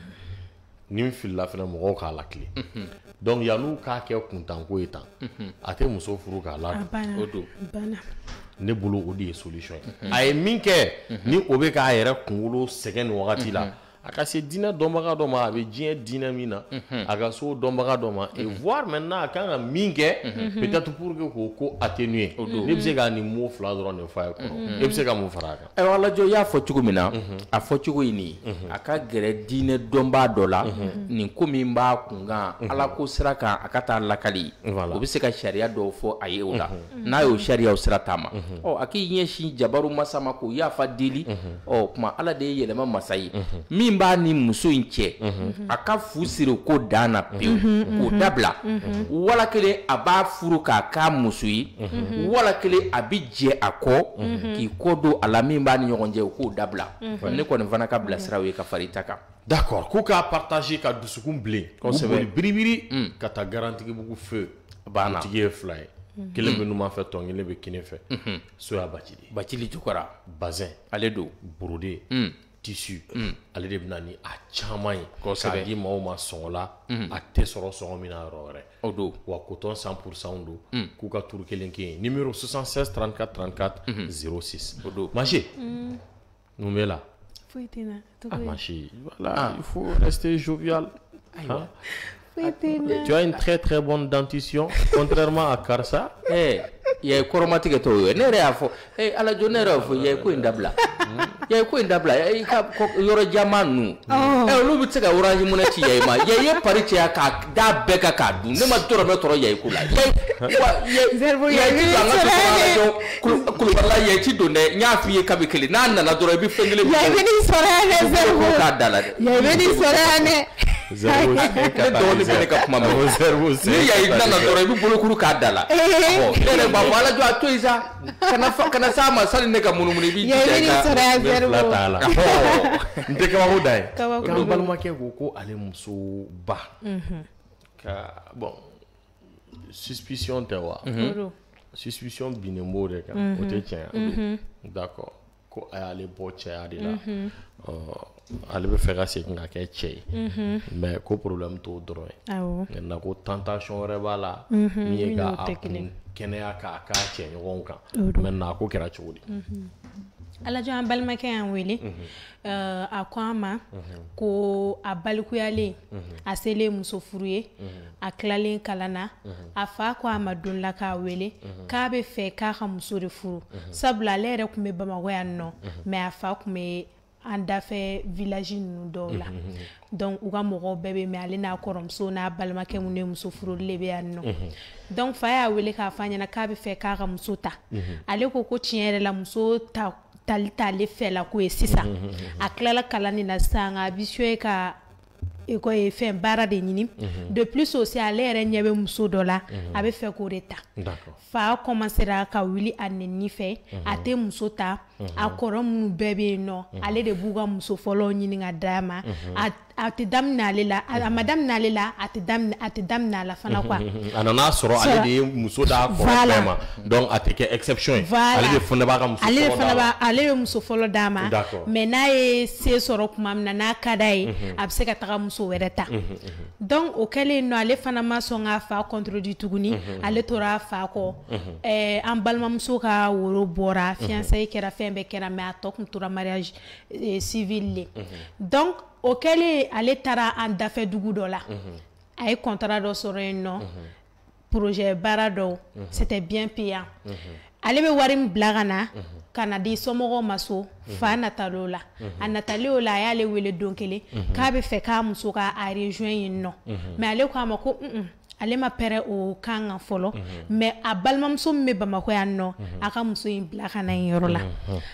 ni n filila fɛnɛ mɔgɔw k'a lakile donc yan'u k'a kɛ kuntanko ye tan a tɛ muso furu k'a ladon o don ne bolo o de ye solution ye a ye min kɛ ni o bɛ k'a yɛrɛ kunkolo sɛgɛn nin wagati la a ka se diinɛ dɔnbaga dɔ ma a bɛ diɲɛ diinɛ min na a ka so dɔnbaga dɔ ma et voir maintenant a kan ka min kɛ peut-être pour que k'o ko atténuer ne bɛ se ka nin mot fila dɔrɔn de f'a ye kɔrɔ e bɛ se ka mun fara a kan. ayiwa alajɔ i y'a fɔ cogo min na a fɔ cogo ye nin ye a ka gɛrɛ diinɛ dɔnbaa dɔ la nin ko min b'a kunkan ala ko sira kan a ka taa lakali o bɛ se ka sariya dɔw fɔ a ye o la n'a y'o sariyaw sira taama ɔ a k'i ɲɛsin jabaru masa ma k'o yafa deli ɔ kuma ala de ye yɛlɛma masa ye min b'a ni muso in cɛ a ka fu siri ko dan na pewu k'o dabila wala kelen a b'a furu k'a k'a muso ye wala kelen a bɛ jɛ a kɔ k'i kɔ don a la min b'a ni ɲɔgɔn cɛ o k'o dabila ne kɔni fana ka bilasiraw ye ka fara i ta kan. d'accord k'u k'a partager ka dusukun bilen k'u boli biribiri ka taa garantigibugu feu banna tigi ye fila ye kelen bɛ numan fɛ tɔn kelen bɛ kinin fɛ soya bacili bacili jukɔra bazin ale don brodé tissu ale de bɛna ni a caman ye k'a di maaw ma sɔngɔ la a tɛ sɔrɔ sɔngɔ min na yɔrɔ wɛrɛ o don wa coton cent pour cent don k'u ka turu kelen kɛ yen numéro soixante-seize trente-quatre trente-quatre zéro six o don Maché mun b'e la ah Maché voilà il faut rester jovial hein? Tu as une très très bonne dentition contrairement à Karsa. Eh, il y a koromatique to yo. Ne yɛrɛ y'a fɔ. Eh, ala jo ne yɛrɛ y'a fɔ il y a ko in dabila. Il y a ko in dabila. I ka yɔrɔ jama ninnu. Eh, olu bɛ se ka orange money ci ya i ma. Ya ye pari cɛya k'a da bɛɛ kan k'a dun. Ne ma tɔrɔ bɛ tɔrɔ ya i ko la. Ya ya ci don an ka so kɔnɔ la kulubalila ya ci don dɛ. N y'a f'i ye kabi kelen. N'a nana dɔrɔn i bɛ fɛn kelen. Ya bɛ nin sɔrɔ yan dɛ Zerbo. K'a da la dɛ. Ya bɛ nin sɔrɔ yan dɛ. Zerbo ne dɔgɔnin bɛ ne ka kuma mɛn. Zerbo ni ya i nana dɔrɔn i bɛ bolokuru k'a da la. Ɔ ne yɛrɛ b'a fɔ ala jɔ a to yen sa. Kana fa kana s'a ma sani ne ka munumunu i b'i jija i ka. Ya bɛ nin sɔrɔ yan Zerbo. N tɛ kabako da ye. Kabako. K'an balimakɛ ko ko ale muso ba ka bon suspicion tɛ wa suspicion binnen b'o de kan o tɛ tiɲɛ ye d'accord ko a y'ale bɔ cɛya de la ale bɛ fɛ ka segin ka kɛ cɛ ye mais ko problème t'o dɔrɔn ye maintenant ko tentation wɛrɛ b'a la min ye ka a kun kɛnɛya k'a k'a cɛɲɔgɔnw kan maintenant ko kɛra cogo di Alajo an balimakɛ y'an wele a ko an ma ko a balikuyalen a selen muso furu ye a tilalen kalan na a fa ko a ma don la k'a wele k'a bɛ fɛ k'a ka muso de furu sabula ale yɛrɛ tun bɛ Bamakɔ yan nɔ mais a fa tun bɛ an dafɛ village ninnu dɔw la donc u ka mɔgɔw bɛɛ bɛ mais ale n'a kɔrɔmuso n'a balimakɛ mun ye muso furulen de bɛ yan nɔ donc fa y'a wele k'a fɔ a ɲɛna k'a bɛ fɛ k'a ka muso ta ale ko ko tiɲɛ yɛrɛ la muso ta tali t'ale fɛ la ko ye sisan a tilala kalan ni na sisan a bi suye ka eko ye fɛn baara de ɲini de plus aussi ale yɛrɛ ɲɛ bɛ muso dɔ la a bɛ fɛ k'o de ta fa commencera ka wuli a nɛni fɛ a tɛ muso ta a kɔrɔ minnu bɛɛ bɛ yen nɔ ale de b'u ka muso fɔlɔ ɲini ka d'a ma a tɛ daminɛ ale la a ma daminɛ ale la a tɛ daminɛ a tɛ daminɛ a la fana quoi a nana sɔrɔ ale de ye muso d'a kɔrɔ bɛɛ ma donc a tɛ kɛ exception ye ale de fana b'a ka muso fɔlɔ d'a ma ale bɛ muso fɔlɔ d'a ma mais n'a ye se sɔrɔ tuma min na n'a ka d'a ye a bɛ se ka taga muso wɛrɛ ta donc o kɛlen nɔ ale fana ma sɔn k'a fa contredit tuguni ale tora a fa kɔ an balimamuso ka woro bɔra fiançailles kɛra fɛn bɛɛ kɛra mais a tɔ tun tora mariage civil le donc o kɛlen ale taara an dafɛ dugu dɔ la a ye contrat dɔ sɔrɔ yen nɔ projet baara dɔw c'était bien payant ale bɛ wari min bila ka na ka na di somɔgɔw ma so fa natalen o la a natalen o la a y'ale wele don kelen k'a bɛ fɛ k'a muso ka a rejoint yen nɔ mais ale ko a ma ko ale ma pɛrɛ o kan kan fɔlɔ mais a balimamuso min bɛ Bamakɔ yan nɔ a ka muso in bila ka na yen yɔrɔ la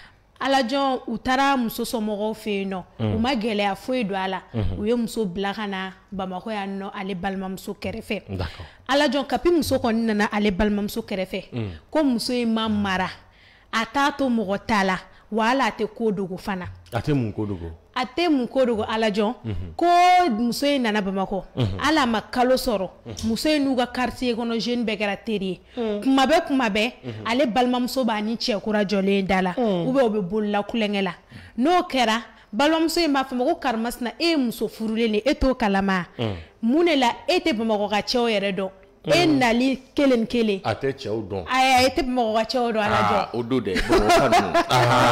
Alajon u taara muso somɔgɔw fɛ yen nɔ u ma gɛlɛya foyi don a la u ye muso bila ka na Bamakɔ yan nɔ ale balimamuso kɛrɛfɛ Alajon kapi muso kɔni nana ale balimamuso kɛrɛfɛ ko muso in ma mara a t'a to mɔgɔ t'a la wa hali a tɛ ko dogo fana a tɛ mun ko dogo a tɛ mun ko dogo Alajon ko muso in nana Bamakɔ hali a ma kalo sɔrɔ muso in n'u ka quartier kɔnɔ jeune bɛɛ kɛra teri ye kuma bɛɛ kuma bɛɛ ale balimamuso b'a ni cɛ kura jɔlen da la ou bien u bɛ bolila kulonkɛ la n'o kɛra balimamuso in b'a fɔ ko karimasina e ye muso furulen de e t'o kalama mun de la e tɛ Bamakɔ ka cɛw yɛrɛ dɔn e nali kelen kelen a tɛ cɛw dɔn ayi e tɛ Bamakɔ ka cɛw dɔn Alajon o do dɛ Bamakɔ ka dun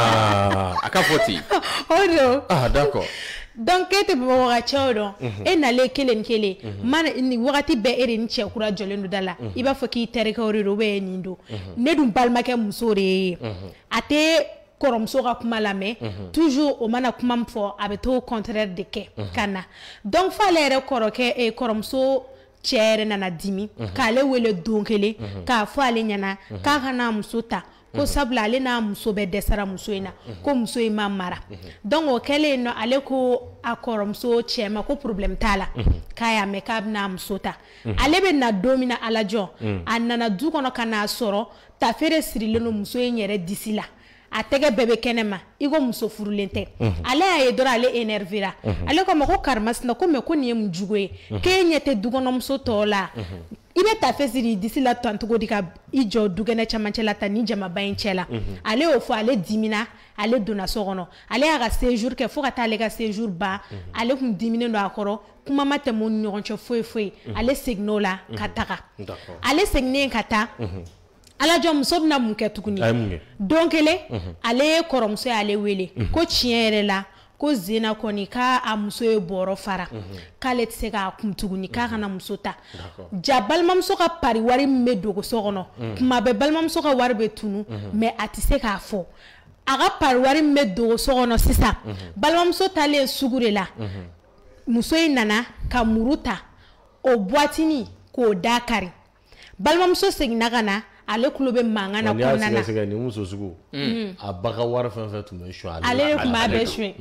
a ka fɔ ten o do ah d'accord donc e tɛ Bamakɔ ka cɛw dɔn e nalen kelen kelen mana ni wagati bɛɛ e de ni cɛ kura jɔlen do da la i b'a fɔ k'i terikɛw de do ou bien nin do ne dun balimakɛ muso de ye a tɛ kɔrɔmuso ka kuma lamɛn toujours o mana kuma min fɔ a bɛ t'o contraire de kɛ ka na donc f'ale yɛrɛ kɔrɔkɛ kɔrɔmuso cɛ yɛrɛ nana dimi k'ale wele don kelen k'a fɔ ale ɲɛna k'a ka n'a muso ta ko sabula ale n'a muso bɛɛ dɛsɛra muso in na ko muso in ma mara donc o kɛlen nɔ ale ko a kɔrɔmuso cɛ ma ko problème t'a la k'a y'a mɛn k'a bɛna muso ta ale bɛ na don min na Alajon a nana du kɔnɔ ka n'a sɔrɔ tafere sirilen do muso in yɛrɛ disi la a tɛgɛ bɛɛ bɛ kɛnɛ ma i ko muso furulen tɛ ale y'a ye dɔrɔn ale énervera ale ko ma ko karimasina ko mais ko nin ye mun jogo ye k'e ɲɛ tɛ dukɔnɔmuso tɔw la i bɛ tafe siri i disi la tan cogo di ka i jɔ dukɛnɛ camancɛ la tan ni jamaba in cɛ la ale y'o fɔ ale dimina ale donna so kɔnɔ ale y'a ka séjour kɛ fo ka taa ale ka séjour ban ale kun diminen don a kɔrɔ kuma ma tɛmɛ u ni ɲɔgɔn cɛ foyi foyi ale seginn'o la ka taga ale seginnen ka taa Alajon muso bɛna mun kɛ tuguni don kelen ale ye kɔrɔmuso y'ale wele ko tiɲɛ yɛrɛ la ko Zena kɔni k'a muso ye bɔrɔ fara k'ale tɛ se k'a kun tuguni k'a kana muso ta ja balimamuso ka pari wari min bɛ dogo so kɔnɔ kuma bɛɛ balimamuso ka wari bɛ tunu mais a tɛ se k'a fɔ a ka pari wari min bɛ dogo so kɔnɔ sisan balimamuso talen sugu de la muso in nana ka muru ta o boîtinin k'o da kari balimamuso seginna ka na ale kulo bɛ mankan na kɔnɔna na. N'i y'a sɛgɛsɛgɛ nin muso sugu. A ba ka wari fɛn fɛn tun bɛ suɲɛ ale. Ale de tun b'a bɛɛ suɲɛ.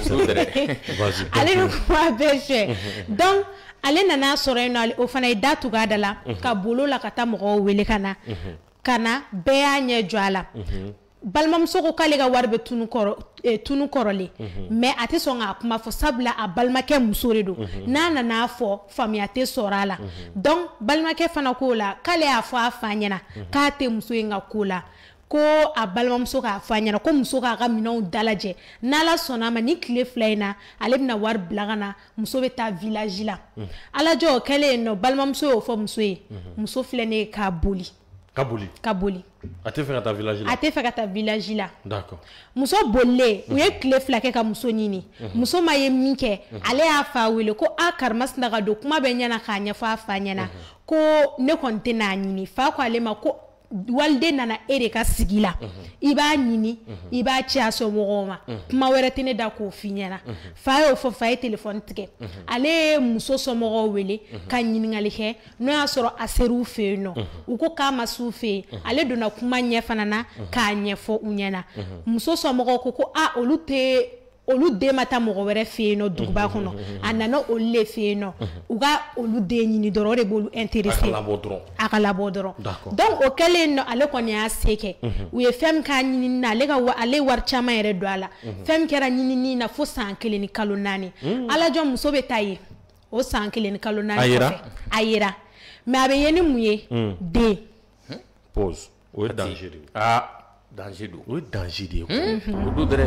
Ale de tun b'a bɛɛ suɲɛ. donc ale nana sɔrɔ yen nɔ o fana ye da tugu a da la ka bolo la ka taa mɔgɔw wele ka na ka na bɛɛ y'a ɲɛ jɔ a la balimamuso ko k'ale ka wari bɛ tunu kɔrɔ tunu kɔrɔlen mais a tɛ sɔn k'a kuma fɔ sabula a balimakɛ muso de don n'a nana fɔ faamuya tɛ sɔrɔ a la donc balimakɛ fana k'o la k'ale y'a fɔ a fa ɲɛna k'a tɛ muso in ka ko la ko a balimamuso k'a fa ɲɛna ko muso k'a ka minɛnw dalajɛ n'ala sɔnna a ma ni tile fila in na ale bɛna wari bila ka na muso bɛ taa village la alajɔ o kɛlen nɔ balimamuso y'o fɔ muso ye muso filɛ ne ye k'a boli ka boli ka boli a tɛ fɛ ka taa village la a tɛ fɛ ka taa village la d'accord muso bolilen u ye tile fila kɛ ka muso ɲini muso ma ye min kɛ ale y'a fa wele ko a karimasina ka don kuma bɛ ɲɛna k'a ɲɛfɔ a fa ɲɛna ko ne kɔni tɛ n'a ɲini fa ko ale ma ko waliden nana e de ka sigi la i b'a ɲini i b'a ci a somɔgɔw ma kuma wɛrɛ tɛ ne da k'o f'i ɲɛna fa y'o fɔ fa ye téléphone tigɛ ale ye muso somɔgɔw wele ka ɲininkali kɛ n'o y'a sɔrɔ a ser'u fɛ yen nɔ u ko k'a ma s'u fɛ yen ale donna kuma ɲɛ fana na k'a ɲɛfɔ u ɲɛna muso somɔgɔw ko ko a olu tɛ olu den ma taa mɔgɔ wɛrɛ fɛ yen nɔ duguba kɔnɔ a nana olu le fɛ yen nɔ u ka olu den ɲini dɔrɔn o de b'olu intéressé a ka labɔ dɔrɔn donc o kɛlen nɔ ale kɔni y'a se kɛ u ye fɛn min k'a ɲinini na ale ka ale wari caman yɛrɛ don a la fɛn min kɛra ɲinini na fo san kelen ni kalo naani alajɔ muso bɛ taa yen o san kelen ni kalo naani kɔfɛ a yera mais a bɛ ye ni mun ye den pause o ye danger de ye ah danger do o ye danger de ye o do dɛrɛ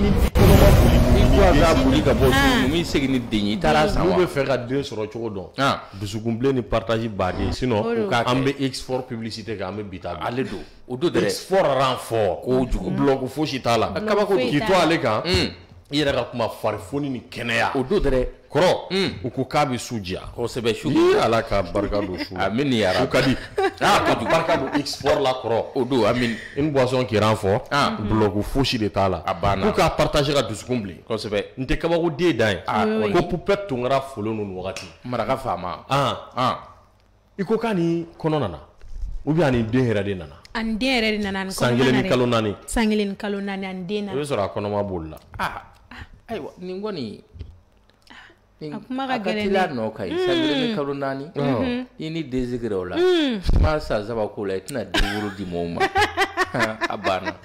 i ko a ka boli ka bɔ so min segin ni den ye i taara san wa n'u bɛ fɛ ka den sɔrɔ cogo dɔn dusukunbilen ni partage baden sinon an bɛ export publicité kɛ an bɛ bi ta ale do o do dɛrɛ export renfort kojugu bloc fosi t'a la kabako k'i to ale kan i yɛrɛ ka kuma farifoni ni kɛnɛya o do dɛrɛ kɔrɔ u ko k'a bɛ su diya kosɛbɛ su ala ka barika don su a min yara su ka di ah ka barika don export la kɔrɔ o do amin une boisson qui renfort bloc fosi de t'a la a banna ko k'a partager ka dusukun bilen kosɛbɛ n tɛ kabako den dan ye ko poupette tungara folo ninnu wagati maraka faama ah i ko k'a ni kɔnɔ nana ou bien ani den yɛrɛ de nana ani den yɛrɛ de nana ani san kelen ni kalo naani san kelen ni kalo naani ani den nana i bɛ sɔrɔ a kɔnɔma boli la ah ayiwa nin kɔni a kuma ka gɛlɛn dɛ a ka teli a nɔ ka ɲi san kelen ni kalo naani i ni den sigira o la kuma san saba k'o la i tɛna den woro di mɔgɔw ma a banna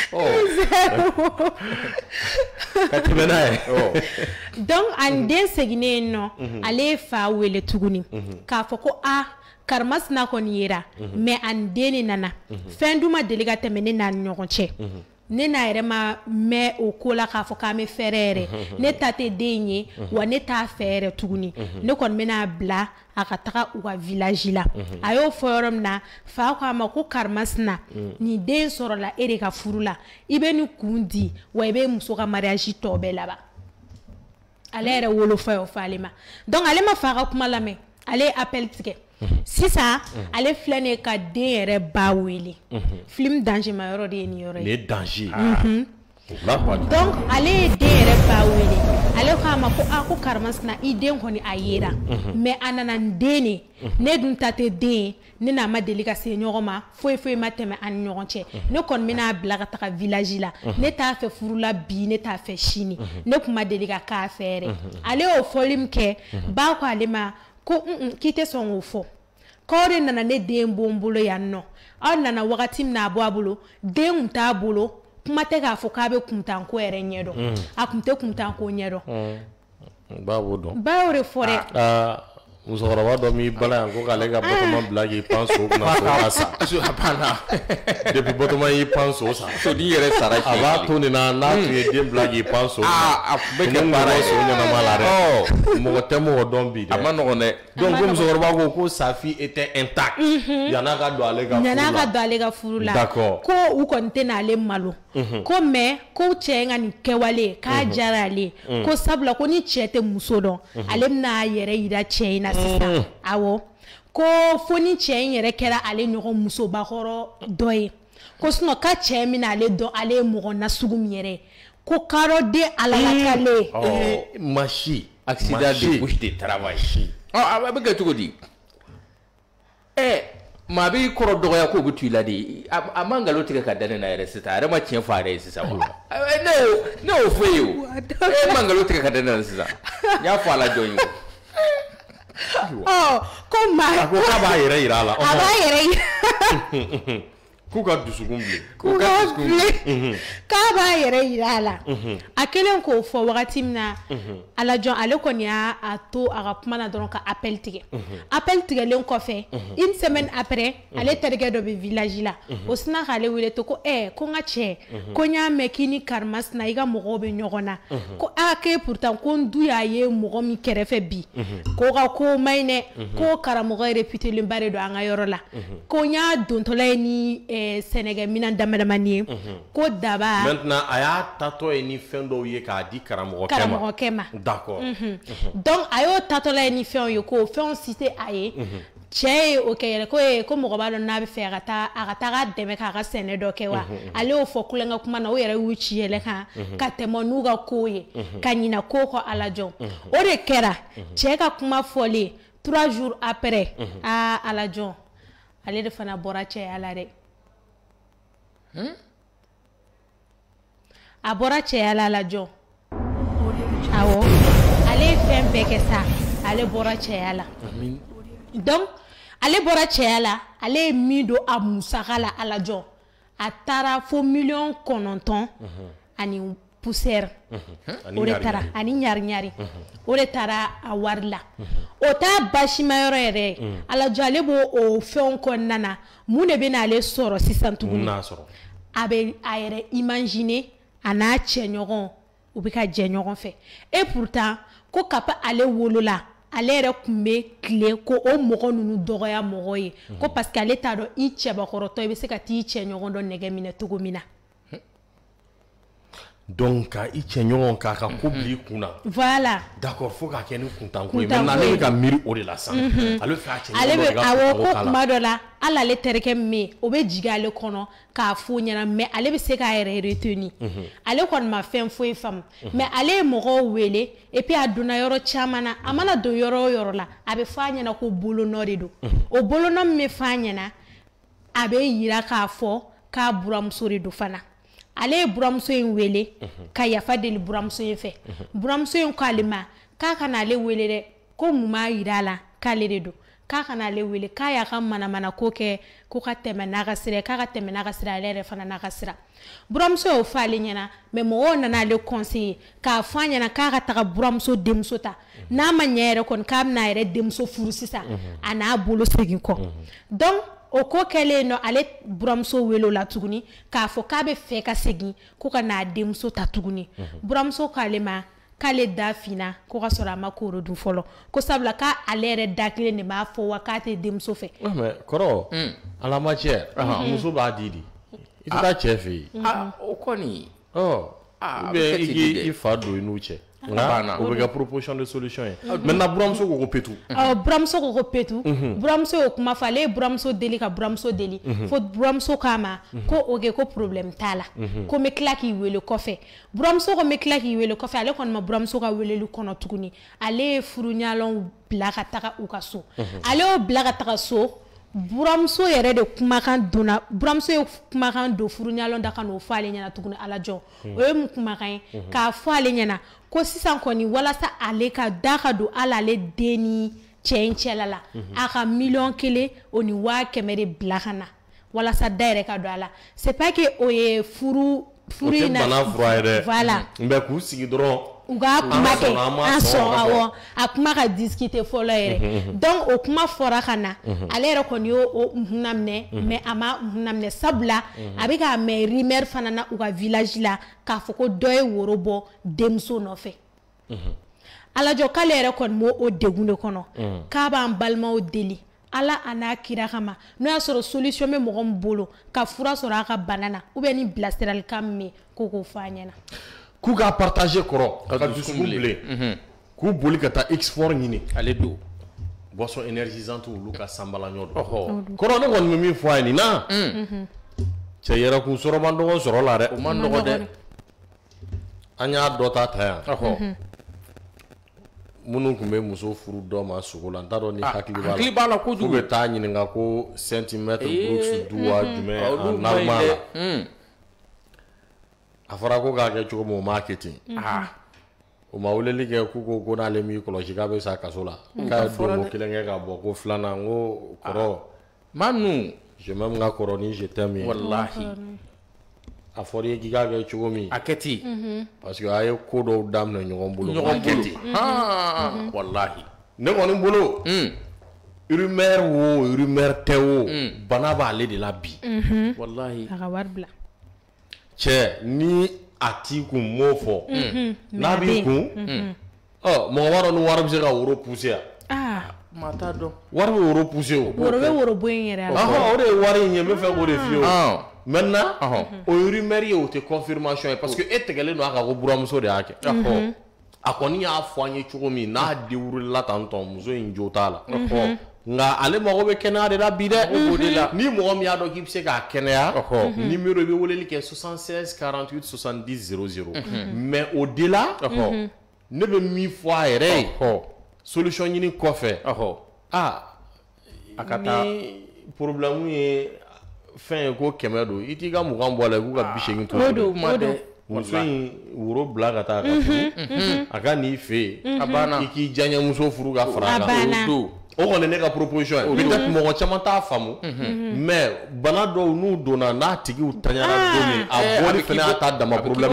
ka tɛmɛ n'a ye donc ani den seginnen nɔ ale ye fa wele tuguni k'a fɔ ko a karimasina kɔni yera mais ani den de nana fɛn dun ma deli ka tɛmɛ ne n'a ni ɲɔgɔn cɛ ne n'a yɛrɛ ma mɛn o ko la k'a fɔ k'an bɛ fɛɛrɛ yɛrɛ ne ta tɛ den ye wa ne t'a fɛ yɛrɛ tuguni ne kɔni bɛna bila a ka taga u ka village la a y'o fɔ yɔrɔ min na fa ko a ma ko karimasina nin den sɔrɔla e de ka furu la i bɛ nin kun di wa i bɛ muso ka mariage tɔ bɛɛ laban ale yɛrɛ wolofa y'o fɔ ale ma donc ale ma fa ka kuma lamɛn ale ye appel tigɛ sisan ale filɛ ne ka den yɛrɛ ba wele film danger ma yɔrɔ de ye nin yɔrɔ ye le danger donc ale ye den yɛrɛ ba wele ale ko a ma ko a ko karimasina i den kɔni a yera mais a nana n den ne ne dun ta tɛ den ye ne n'a ma deli ka se ɲɔgɔn ma foyi foyi ma tɛmɛ an ni ɲɔgɔn cɛ ne kɔni bɛna bila ka taga village la ne t'a fɛ furu la bi ne t'a fɛ sini ne kun ma deli ka k'a fɛ yɛrɛ ale y'o fɔli min kɛ ba ko ale ma ko k'i tɛ sɔn k'o fɔ k'aw de nana ne den bɔ n bolo yan nɔ aw nana wagati min na a bɔ a bolo den kun t'a bolo kuma tɛ k'a fɔ k'a bɛ kuntanko yɛrɛ ɲɛdɔn a kun tɛ kuntanko ɲɛdɔn ba b'o dɔn ba y'o de fɔ dɛ musokɔrɔba dɔ m'i bala yan ko k'ale ka batoma bila k'i pan so kunna so ka sa a banna depuis batoma y'i pan so sa sodi yɛrɛ sara a b'a to nin na n'a tun ye den bila k'i pan so a bɛ kɛ baara ye so ɲɛnama la dɛ mɔgɔ tɛ mɔgɔ dɔn bi dɛ a ma nɔgɔn dɛ donc ko musokɔrɔba ko ko sa fille était intacte yan'a ka don ale ka furu la yan'a ka don ale ka furu la d'accord ko u kɔni tɛ n'ale malo ko mais ko cɛ in ka nin kɛwale k'a diyara ale ko sabula ko ni cɛ tɛ muso dɔn ale bɛna a yɛrɛ yira cɛ in na sisan awɔ ko fo ni cɛ in yɛrɛ kɛra ale ɲɔgɔn musobakɔrɔ dɔ ye ko sinon ka cɛ min ale dɔn ale ye mɔgɔ nasugu min yɛrɛ ko karo de ala la kale machi accident de bouche de travail ah a bɛ kɛ cogo di ɛ maa b'i kɔrɔ dɔgɔya k'o bɛ tu i la de a ma nkalon tigɛ ka da ne na yɛrɛ sisan a yɛrɛ ma tiɲɛ fɔ a yɛrɛ ye sisan wa ne ne y'o fɔ e ye o e ma nkalon tigɛ ka da ne na sisan n y'a fɔ a la jɔn ye ko maa a ko k'a b'a yɛrɛ yira a la a b'a yɛrɛ yira k'u ka dusukun bilen k'u ka bilen k'a b'a yɛrɛ yira a la a kɛlen k'o fɔ wagati min na Alajɔn ale kɔni y'a to a ka kuma na dɔrɔn ka appel tigɛ appel tigɛlen kɔfɛ une semaine après ale terikɛ dɔ bɛ village la o sina k'ale wele to ko ɛ ko n ka cɛ ko n y'a mɛn k'i ni karimasina i ka mɔgɔw bɛ ɲɔgɔn na ko a k'e pourtant ko n du y'a ye mɔgɔ min kɛrɛfɛ bi k'o ka ko man ɲi dɛ ko karamɔgɔ réputélenba de don an ka yɔrɔ la ko n y'a dontɔla ye ni sɛnɛkɛminɛn damadamani ye ko daba maintenant a y'a tatɔ ye ni fɛn dɔw ye k'a di karamɔgɔkɛ ma karamɔgɔkɛ ma d'accord donc a y'o tatɔla ye ni fɛnw ye k'o fɛnw cité a ye cɛ ye o kɛ yɛrɛ ko ye ko mɔgɔ b'a dɔn n'a bɛ fɛ a ka taa a ka taa dɛmɛ k'a ka sɛnɛ dɔ kɛ wa ale y'o fɔ kulonkɛ kuma na o yɛrɛ y'u ci yɛlɛ kan ka tɛmɛ n'u ka ko ye ka ɲina ko kɔ Alajɔn o de kɛra cɛ ka kuma fɔlen trois jours après aa Alajɔn ale de fana bɔra cɛya la dɛ a bɔra cɛya la Alajɔn awɔ ale ye fɛn bɛɛ kɛ sa ale bɔra cɛya la donc ale bɔra cɛya la ale ye min don a musaka la Alajɔn a taara fo miliyɔn kɔnɔntɔn ani poussière o de taara ani ɲari ɲari o de taara a wari la o t'a basima yɔrɔ yɛrɛ Alajɔn ale b'o o fɛnw kɔnɔna na mun de bɛ n'ale sɔrɔ sisan tuguni a bɛ a yɛrɛ imaginer a n'a cɛɲɔgɔn u bɛ ka jɛ ɲɔgɔn fɛ et pourtant ko kabi ale wolola ale yɛrɛ tun bɛ tile ko o mɔgɔ ninnu dɔgɔya mɔgɔ ye ko parce que ale t'a dɔn i cɛbakɔrɔtɔ i bɛ se ka t'i cɛɲɔgɔn dɔ nɛgɛ minɛ cogo min na donc ka i cɛɲɔgɔn k'a ka ko bila i kun na voilà d'accord fo k'a kɛ ni kuntanko ye maintenant ale bɛ ka miiri o de la sisan ale bɛ fɛ a cɛɲɔgɔn dɔ de ka awɔ ko kuma dɔ la hali ale terikɛ min bɛ yen o bɛ jigin ale kɔnɔ k'a fɔ ɲɛna mais ale bɛ se k'a yɛrɛ retenir ale kɔni ma fɛn foyi faamu mais ale ye mɔgɔw wele et puis a donna yɔrɔ caman na a mana don yɔrɔ o yɔrɔ la a bɛ fɔ a ɲɛna ko bolonɔ de don o bolonɔ min bɛ fɔ a ɲɛna a bɛ yira k'a fɔ k'a buramuso de don fana ale ye buramuso in wele ka yafa deli buramuso in fɛ buramuso in ko ale ma k'a kana ale wele dɛ ko mun b'a yira a la k'ale de don k'a kana ale wele k'a y'a ka manamana ko kɛ ko ka tɛmɛ n'a ka sira k'a ka tɛmɛ n'a ka sira ale yɛrɛ fana n'a ka sira buramuso y'o fɔ ale ɲɛna mais mɔgɔw nana ale conseiller k'a fɔ a ɲɛna k'a ka taga buramuso denmuso ta n'a ma ɲɛ yɛrɛ kɔni k'a bɛna a yɛrɛ denmuso furu sisan a n'a bolo segin kɔ donc o ko kɛlen nɔ ale buramuso wele o la tuguni k'a fɔ k'a bɛ fɛ ka segin ko ka n'a denmuso ta tuguni buramuso k'ale ma k'ale da finna ko ka sɔrɔ a ma koro dun fɔlɔ ko sabula k'ale yɛrɛ da kelen de b'a fɔ wa k'a tɛ denmuso fɛ mais kɔrɔ ala ma cɛ muso b'a di di i tɛ taa cɛ fɛ yen o kɔni ɔ ou bien i k'i fa don i n'u cɛ nka o bɛ kɛ proposition de solution ye maintenant buramuso ko ko petu buramuso ko ko petu buramuso y'o kuma fɔ ale ye buramuso deli ka buramuso deli fo buramuso k'a ma ko ok ko problème t'a la ko n bɛ tila k'i wele kɔfɛ buramuso ko n bɛ tila k'i wele kɔfɛ ale kɔni ma buramuso ka weleli kɔnɔ tuguni ale ye furuɲalɔnw bila ka taga u ka so ale y'o bila ka taga so buramuso yɛrɛ de kumakan donna buramuso ye kumakan don furuɲalɔn da ka n'o fɔ ale ɲɛna tuguni Alajɔn o ye mun kumakan ye k'a fɔ ale ɲɛna ko sisan kɔni walasa ale ka da ka don hali ale den ni cɛ in cɛla la a ka miliyɔn kelen o ni waa kɛmɛ de bila ka na walasa da yɛrɛ ka don a la c'est pas que o ye furu furu in na o tɛ bana fura ye dɛ voilà mais k'u sigi dɔrɔn u ka kuma kɛ an sɔn awɔ a kuma ka discuter fɔlɔ yɛrɛ donc o kuma fɔra ka na ale yɛrɛ kɔni y'o hunna minɛ mais a ma hunna minɛ sabula a bɛ k'a mɛn rumeur fana na u ka village la k'a fɔ ko dɔ ye woro bɔ denmuso nɔfɛ Alajɔn k'ale yɛrɛ kɔni b'o o degun de kɔnɔ k'a b'an balimaw deli Ala a n'a kira kama n'o y'a sɔrɔ solution bɛ mɔgɔ min bolo ka fura sɔrɔ a ka bana na ou bien ni bilasiralikan min bɛ ko k'o fɔ a ɲɛna k'u k'a partager kɔrɔ ka dusukun bilen k'u boli ka taa export ɲini ale don boisson énergisante olu ka sanbalaɲɔ don kɔrɔ ne kɔni bɛ min fɔ a ye nin na cɛ yɛrɛkun sɔrɔ man dɔgɔ sɔrɔ la dɛ o man nɔgɔ dɛ an y'a dɔ ta ta yan minnu tun bɛ muso furu dɔ ma sogo la n t'a dɔn ni hakili b'a la k'u bɛ taa ɲininka ko centimètre brut duwa jumɛn normal la a fɔra ko k'a kɛ cogo min o m'a kɛ ten o ma weleli kɛ k'u ko ko n'ale m'i kɔlɔsi k'a bɛ sa kaso la k'a ye donko kelen kɛ k'a bɔ ko filanan n ko kɔrɔ Manu je même nga koroni je t'aime wallahi a fɔra k'i k'a kɛ cogo min a kɛ ten parce que a ye ko dɔw daminɛ ɲɔgɔn bolo ɲɔgɔn bolo wallahi ne kɔni bolo rumeur wo rumeur tɛ wo bana b'ale de la bi wallahi a ka wari bila cɛ ni a t'i kun m'o fɔ n'a b'i kun ɔ mɔgɔ b'a dɔn ni wari bɛ se ka woro pousser yan ah maa t'a dɔn wari bɛ woro pousser o woro bɛ woro bon in yɛrɛ la ɔhɔn o de ye wari in ye n bɛ fɛ k'o de f'i ye o maintenant o ye rumeur ye o tɛ confirmation ye parce que e tɛgɛlen don a kan ko buramuso de y'a kɛ a kɔni y'a fɔ an ye cogo min n'a déroulé tan tɔ muso in jo t'a la nka ale mago bɛ kɛnɛya de la bi dɛ o de la ni mɔgɔ min y'a dɔn k'i bɛ se k'a kɛnɛya numéro i bɛ weleli kɛ soixante-seize quarante-huit soixante-dix zéro zéro mais o de la ne bɛ min fɔ a yɛrɛ ye solution ɲini kɔfɛ aa a ka taa ni problème ye fɛn ye ko kɛmɛ don i t'i ka mugan bɔ a la i k'u ka bi seegin to muso in woro bila ka taa a ka furu a ka n'i fɛ yen a banna i k'i diyaɲɛmuso furu ka fara a kan o kɔni ne ka proposition ye peut-être mɔgɔ caman t'a faamu mais bana dɔw n'u donna n'a tigiw taɲara don min a bɔli fana y'a ta dama problème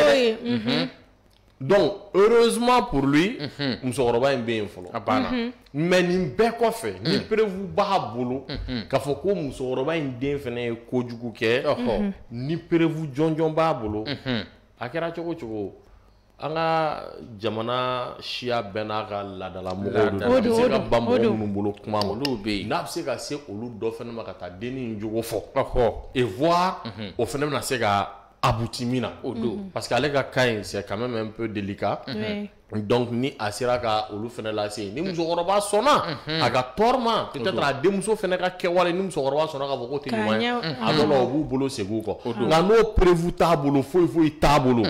ye donc heureusement pour lui musokɔrɔba in bɛ yen fɔlɔ a banna mais nin bɛɛ kɔfɛ ni preuve b'a bolo k'a fɔ ko musokɔrɔba in den fana ye kojugu kɛ ni preuve jɔnjɔn b'a bolo a kɛra cogo cogo an ka jamana siya bɛɛ n'a ka laadala mɔgɔw don a bɛ se ka ban mɔgɔ minnu bolo kuma ma olu bɛ yen n'a bɛ se ka se olu dɔ fana ma ka taa denni in jogo fɔ et voir o fana bɛna se ka abouti min na o don parce que ale ka cas in c'est quand même un peu délicat donc ni a sera ka olu fana lase ni musokɔrɔba sɔnna a ka tɔɔrɔ ma peut-être a denmuso fana ka kɛwale ni musokɔrɔba sɔnna k'a fɔ k'o tɛ ɲuman ye a dɔw la o b'u bolo segin o kɔ nka n'o preuve t'a bolo foyi foyi t'a bolo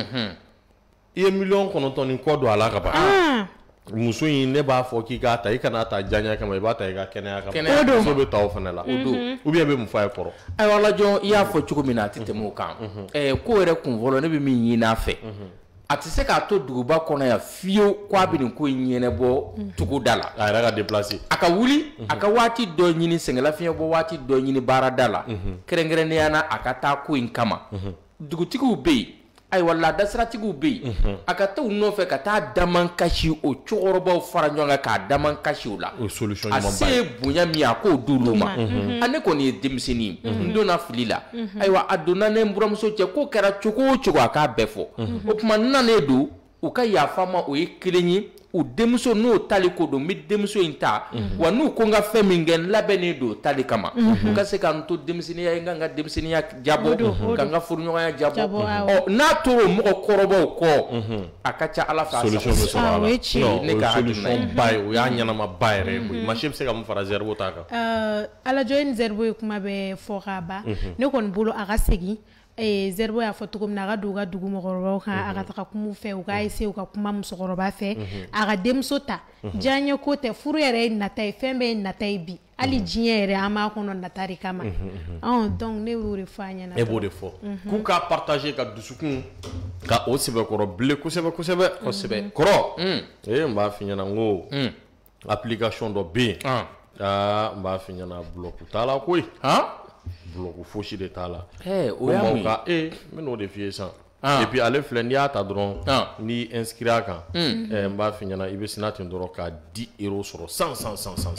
i ye miliyɔn kɔnɔntɔn ni kɔ don a la ka ban muso in ne b'a fɔ k'i k'a ta i kana ta diyaɲa kama i b'a ta i ka kɛnɛya kama muso bɛ ta o fana la o don ou bien i bɛ mun fɔ a ye kɔrɔ ayiwa lajɔ i y'a fɔ cogo min na a tɛ tɛmɛ o kan ko yɛrɛ kun fɔlɔ ne bɛ min ɲini a fɛ a tɛ se k'a to duguba kɔnɔ yan fiyewu k'a bɛ nin ko in ɲɛnabɔ cogoda la a yɛrɛ ka déplacer a ka wuli a ka waati dɔ ɲini sɛgɛnlafiɲɛ bɔ waati dɔ ɲini baarada la kɛrɛnkɛrɛnnenya na a ka taa ko in kama dugutigiw bɛ yen ayiwa laadasiratigiw bɛ yen a ka taa u nɔfɛ ka taa daman kasi o cɛkɔrɔbaw fara ɲɔgɔn kan k'a daman kasi o la o solution a se ye bonya min ye a k'o d'olu ma a ne kɔni ye denmisɛnnin n donna fili la ayiwa a donna ne n buramuso cɛ k'o kɛra cogo o cogo a k'a bɛɛ fɔ o tuma n nanen don u ka yafa ma o ye kelen ye u denmuso n'o tali ko don n bɛ denmuso in ta wa n'u ko n ka fɛn min kɛ n labɛnnen don tali kama n ka se ka n to denmisɛnninya ye n ka n ka denmisɛnninya jabɔ ka n ka furuɲɔgɔnya jabɔ ɔ n'a tora o mɔgɔ kɔrɔbaw kɔ a ka ca ala fɛ a solution bɛ sɔrɔ a la o ye tiɲɛ ye non o ye solution ba ye o y'a ɲɛnama ba yɛrɛ ye koyi masi bɛ se ka mun fara zɛribo ta kan alajɔ ni zɛribo ye kuma bɛɛ fɔ k'a ban ne kɔni bolo a ka segin zɛribo y'a fɔ cogo min na a ka don u ka dugu mɔgɔkɔrɔbaw kan a ka taga kuma fɛ u k'a essayer u ka kuma musokɔrɔba fɛ a ka denmuso ta diyaɲɛ ko tɛ furu yɛrɛ ye nata ye fɛn bɛɛ ye nata ye bi hali diɲɛ yɛrɛ an b'a kɔnɔ nata de kama donc ne y'o de fɔ a ɲɛna e b'o de fɔ k'u k'a partager ka dusukun ka o sɛbɛkɔrɔ bilen kosɛbɛ kosɛbɛ kosɛbɛ kɔrɔ ee n b'a f'i ɲɛna n ko application dɔ bɛ yen aa n b'a f'i ɲɛna bloc t'a la koyi bloc fosi de t'a la o y'a mun ye ka ee n bɛ n'o de f'i ye sisan et puis ale filɛ n'i y'a ta dɔrɔn n'i inscrit a kan n b'a f'i ɲɛna i bɛ sina ten dɔrɔn ka dix euros sɔrɔ san san san san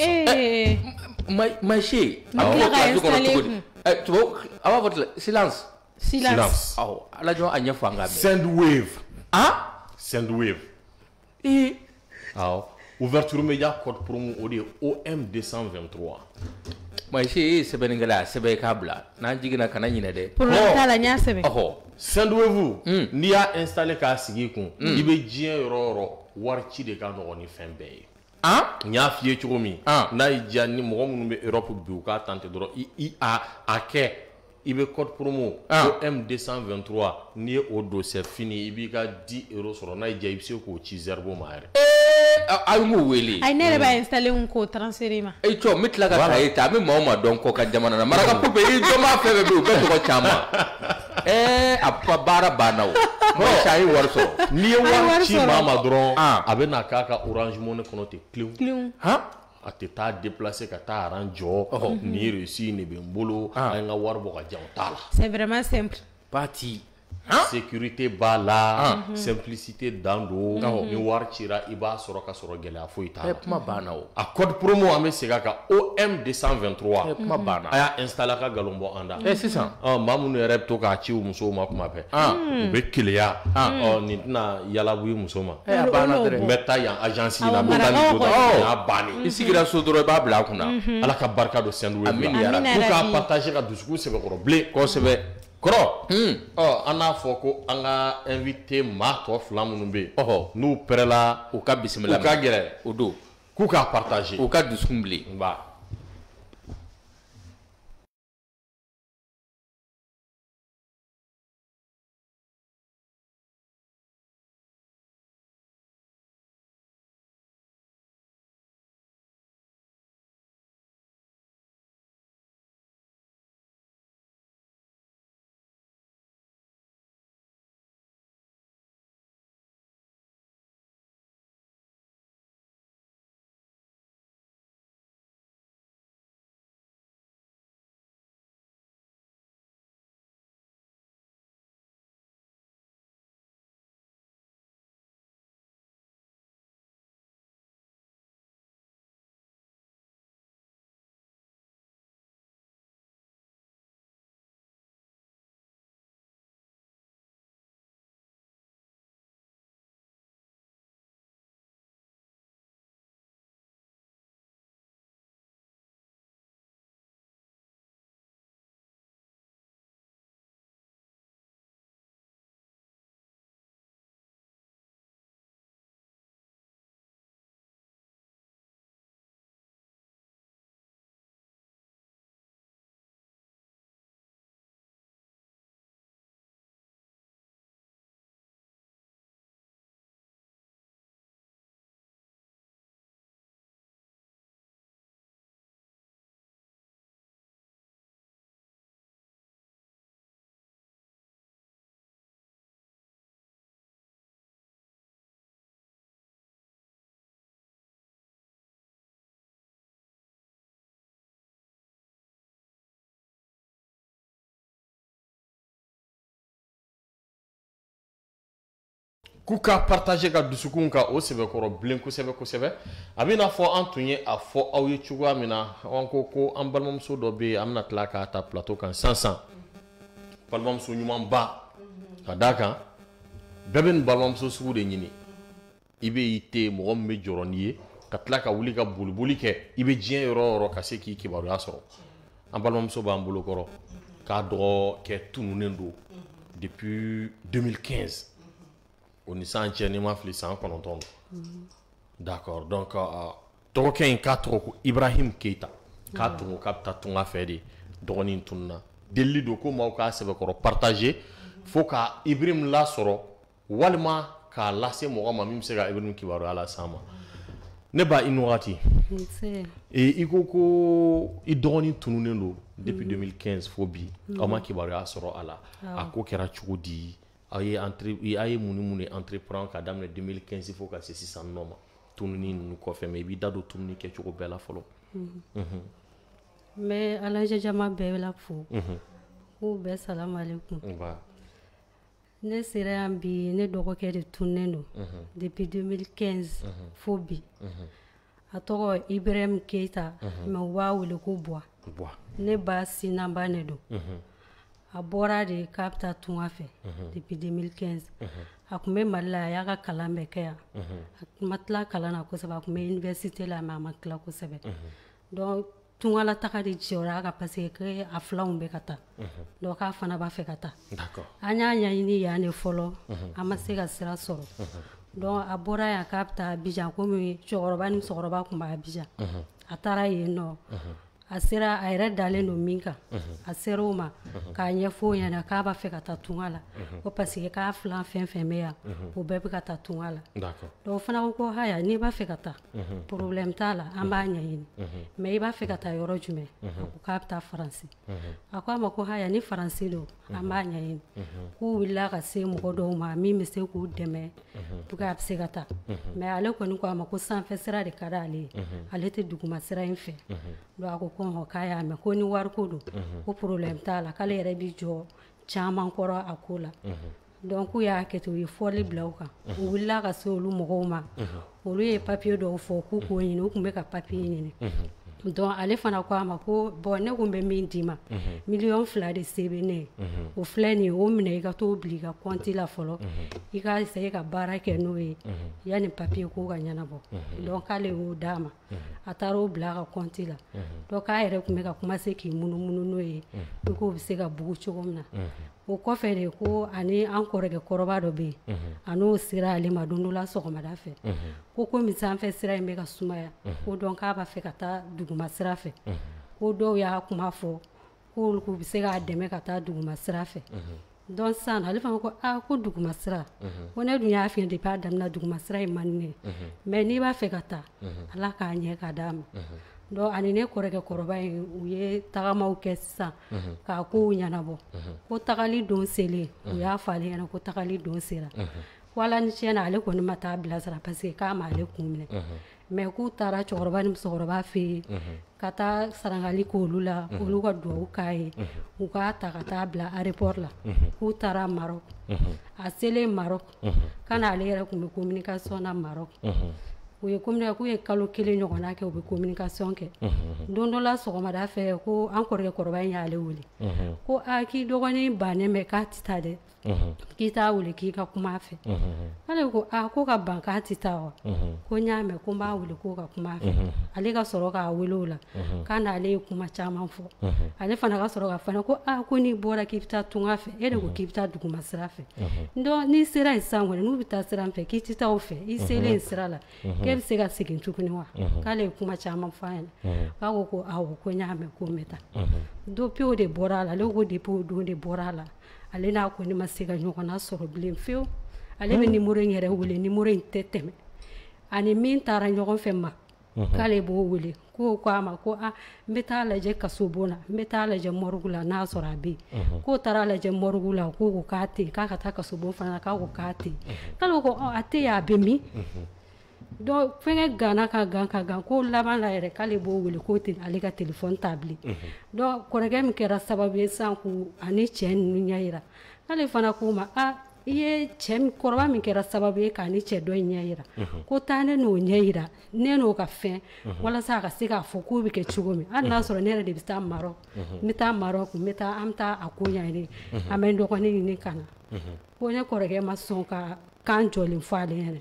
maise a bɛ tila ka installer tubabu a b'a fɔ ten silence silence awɔ alajɔ a ɲɛfɔ an ka mɛn Sendwave ah Sendwave ee awɔ ouverture média code promo o de ye O M deux cent vingt-trois maise e ye sɛbɛnnikɛla a sɛbɛn k'a bila n'an jiginna kana ɲinɛ dɛ problème t'a la n y'a sɛbɛn ɔhɔ Sendwave n'i y'a installer k'a sigi i kun i bɛ diɲɛ yɔrɔ o yɔrɔ wari ci de ka nɔgɔn ni fɛn bɛɛ ye n y'a f'i ye cogo min n'a y'i diya ni mɔgɔ minnu bɛ Europe bi u k'a tenter dɔrɔn i a a kɛ i bɛ code promo O M deux cent vingt-trois n'i ye o don c'est fini i b'i ka dix euros sɔrɔ n'a y'i diya i bɛ se k'o ci zɛribo ma yɛrɛ a ye m'o wele ayi ne yɛrɛ b'a installer n k'o transférer ma e cɔ n bɛ tila ka taa e ta an bɛ maa o maa dɔn kɔ ka jamana na maraka ko bɛ i dɔnbaa fɛn fɛn bɛ yen u bɛɛ tɔgɔ caman ɛɛ a ka baara banna o mɔgɔ a ye wari sɔrɔ n'i ye wari ci maa ma dɔrɔn a bɛ na k'a ka Orange Money kɔnɔ ten kilewu kilewu a tɛ taa déplacer ka taa aran jɔ ni reçu ne bɛ n bolo a ye n ka wari bɔ ka diyan o t'a la. C'est vraiment simple. Parti. Sécurité b'a la simplicité dan don ni wari cira i b'a sɔrɔ ka sɔrɔ gɛlɛya foyi t'a la. Kuma banna o. A code promo an bɛ segin a kan O M deux cent vingt-trois kuma banna. a y'a installé a ka nkalon bɔ an da. Eh sisan. Maa minnu yɛrɛ bɛ to k'a ci u musow ma kuma bɛɛ u bɛ keleya nin tɛna yala bɔ i muso ma. A banna dɛrɛ. n bɛ taa yan agence in na n bɛ taa nin dɔ la o y'a bannen. I sigira so dɔrɔn i b'a bila a kunna. Ala ka barika don Saint-Louis la. Amina yarabi. K'u k'a partager ka dusukun sɛbɛkɔrɔ bilen kosɛbɛ. Kɔrɔ ɔ an n'a fɔ ko an ka invité maa tɔ fila minnu bɛ yen n'u pɛrɛla u ka bisimila u ka gɛrɛ o don k'u k'a partager u ka dusukun bilen. Nba. K'u ka partager ka dusukun ka o sɛbɛkɔrɔ bilen kosɛbɛ kosɛbɛ a bɛ n'a fɔ an tun ye a fɔ aw ye cogoya min na an ko ko an balimamuso dɔ bɛ yen an bɛna tila k'a ta plateau kan sisan balimamuso ɲumanba ka d'a kan bɛɛ bɛ nin balimamuso sugu de ɲini i bɛ i te mɔgɔ min bɛ jɔrɔ n'i ye ka tila ka wuli ka boliboli kɛ i bɛ diɲɛ yɔrɔ o yɔrɔ ka se k'i kibaruya sɔrɔ an balimamuso b'an bolo kɔrɔ k'a dɔgɔ kɛ tununnen don depuis deux mille quinze o ni san cɛ ni ma fili san kɔnɔntɔn d'accord donc dɔgɔkɛ in k'a tɔgɔ ko Ibrahim Keita k'a tun ko k'a bɛ taa tunga fɛ de dɔgɔnin tununa delili don ko maaw k'a sɛbɛkɔrɔ partager fo ka Ibrahim lasɔrɔ walima k'a lase mɔgɔ ma min bɛ se ka Ibrahim kibaruya lase an ma ne ba i ni wagati i ko ko i dɔgɔnin tununnen don depuis deux mille quinze fo bi aw ma kibaruya sɔrɔ a la a ko kɛra cogo di aw ye entre aw ye mun ni mun de entreprendre ka daminɛ deux mille quinze fo ka se sisan nɔ ma tununi ninnu kɔfɛ mais i b'i da don tununi kɛcogo bɛɛ la fɔlɔ. n bɛ Alaji jama bɛɛ la fo k'u bɛɛ salamu aleykum. ne sera yan bi ne dɔgɔkɛ de tunnen don depuis deux mille quinze fo bi a tɔgɔ Ibrahim Keita mais u b'a wele ko Buwa ne ba sinaba ne don a bɔra de k'a bɛ taa tunga fɛ depuis deux mille quinze a tun bɛ Mali la a y'a ka kalan bɛɛ kɛ yan a ma tila kalan na kosɛbɛ a tun bɛ université la mais a ma tila kosɛbɛ donc tungala taga de jɔra a kan parce que a filanw bɛ ka taa donc k'a fana b'a fɛ ka taa an y'a ɲɛɲini yan de fɔlɔ a ma se ka sira sɔrɔ donc a bɔra yan k'a bɛ taa Abidjan komi cɛkɔrɔba ni musokɔrɔba tun bɛ Abidjan a taara yen nɔ a sera a yɛrɛ dalen don min kan a sera o ma k'a ɲɛfɔ ɲɛna k'a b'a fɛ ka taa tunga la ko parce que k'a filan fɛn fɛn bɛ yan o bɛɛ bɛ ka taa tunga la donc o fana ko ko haya n'i b'a fɛ ka taa problème t'a la an b'a ɲɛɲini mais i b'a fɛ ka taa yɔrɔ jumɛn a ko k'a bɛ taa faransi a ko a ma ko haya ni faransi don an b'a ɲɛɲini k'u wulila ka se mɔgɔ dɔw ma min bɛ se k'u dɛmɛ pour que a bɛ se ka taa mais ale kɔni ko a ma ko sanfɛ sira de ka d'ale ye ale tɛ duguma sira in fɛ donc a ko ko hɔn k'a y'a mɛn ko ni wari ko don ko problème t'a la k'ale yɛrɛ bi jɔ caman kɔrɔ a ko la donc k'u y'a kɛ ten u ye fɔli bila u kan u wulila ka se olu mɔgɔw ma olu ye papier dɔw fɔ k'u k'o ɲini u tun bɛ ka papier ɲini donc ale fana ko a ma ko bon ne kun bɛ min d'i ma miliyɔn fila de se bɛ ne ye o filɛ nin ye o minɛ i ka t'o bila i ka compte la fɔlɔ i ka essayer ka baara kɛ n'o ye yanni papier ko ka ɲɛnabɔ donc k'ale y'o d'a ma a taara o bila a ka compte la donc k'a yɛrɛ kun bɛ ka commencer k'i munumunu n'o ye pour que o bɛ se ka bugu cogo min na o kɔfɛ de ko ani an kɔrɔkɛ kɔrɔba dɔ bɛ yen a n'o sera ale ma don dɔ la sɔgɔmada fɛ ko komi sanfɛ sira in bɛ ka sumaya ko donc k'a b'a fɛ ka taa duguma sira fɛ ko dɔw y'a kuma fɔ k'olu k'u bɛ se k'a dɛmɛ ka taa duguma sira fɛ donc sisan ale fana ko aa ko duguma sira ko ne dun y'a fiyɛ depuis a daminɛ duguma sira in man di ne ye mais n'i b'a fɛ ka taa ala k'a ɲɛ ka d'a ma donc ani ne kɔrɔkɛ kɔrɔba in u ye tagamaw kɛ sisan k'a kow ɲɛnabɔ ko tagali don selen u y'a fɔ ale ɲɛna ko tagali don sera ko ala ni tiɲɛ na ale kɔni ma taa bilasira parce que k'a ma ale kun minɛ mais k'u taara cɛkɔrɔba ni musokɔrɔba fɛ yen ka taa sarangali k'olu la olu ka duwawu k'a ye u k'a ta ka taa bila aéroport la k'u taara Maroc a selen Maroc ka na ale yɛrɛ kun bɛ communication na Maroc u ye communication k'u ye kalo kelen ɲɔgɔnna kɛ u bɛ communication kɛ don dɔ la sɔgɔmada fɛ ko an kɔrɔkɛ kɔrɔba in y'ale wele ko a k'i dɔgɔnin bannen bɛ k'a tɛ taa dɛ k'i t'a wele k'i ka kuma a fɛ ale ko a ko ka ban k'a tɛ taa wa ko n y'a mɛn ko n b'a wele k'o ka kuma a fɛ ale ka sɔrɔ k'a wele o la k'a n'ale ye kuma caman fɔ ale fana ka sɔrɔ k'a fana ko a ko n'i bɔra k'i bɛ taa tunga fɛ e de ko k'i bɛ taa duguma sira fɛ donc n'i sera yen sisan kɔni n'u bɛ taa sira min fɛ k'i tɛ taa o fɛ i selen sira la k'e bɛ se ka segin tuguni wa k'ale ye kuma caman fɔ a ɲɛna k'a ko ko awɔ ko n y'a mɛn ko n bɛ taa depuis o de bɔra a la ale ko depuis o don de bɔra a la ale n'a kɔni ma se ka ɲɔgɔnna sɔrɔ bilen fiyewu ale bɛ numéro in yɛrɛ wele numéro in tɛ tɛmɛ ani min taara ɲɔgɔn fɛ ma k'ale b'o wele k'o ko a ma ko a n bɛ taa lajɛ kaso bon na n bɛ taa lajɛ morgue la n'a sɔrɔ a bɛ yen k'o taara lajɛ morgue la k'o ko k'a tɛ yen k'a ka taa kaso bon fana na k'a ko k'a tɛ yen k'ale ko a tɛ yen a bɛ min donc fɛnkɛ gana ka gan ka gan ko laban la yɛrɛ k'ale b'o wele k'o tɛ ale ka téléphone ta bilen donc kɔrɔkɛ min kɛra sababu ye sisan k'u ani cɛ ninnu ɲɛ yira k'ale fana k'o ma a i ye cɛ min kɔrɔba min kɛra sababu ye k'a ni cɛ dɔ in ɲɛ yira ko taa ne n'o ɲɛ yira ne n'o ka fɛn walasa a ka se k'a fɔ k'o bɛ kɛ cogo min hali n'a sɔrɔ ne yɛrɛ de bɛ taa Maroc n bɛ taa Maroc n bɛ taa an bɛ taa a ko ɲɛɲini an bɛ n dɔgɔnin ɲini ka na ko ne kɔrɔkɛ ma sɔn ka kan jɔlen fɔ ale ɲɛna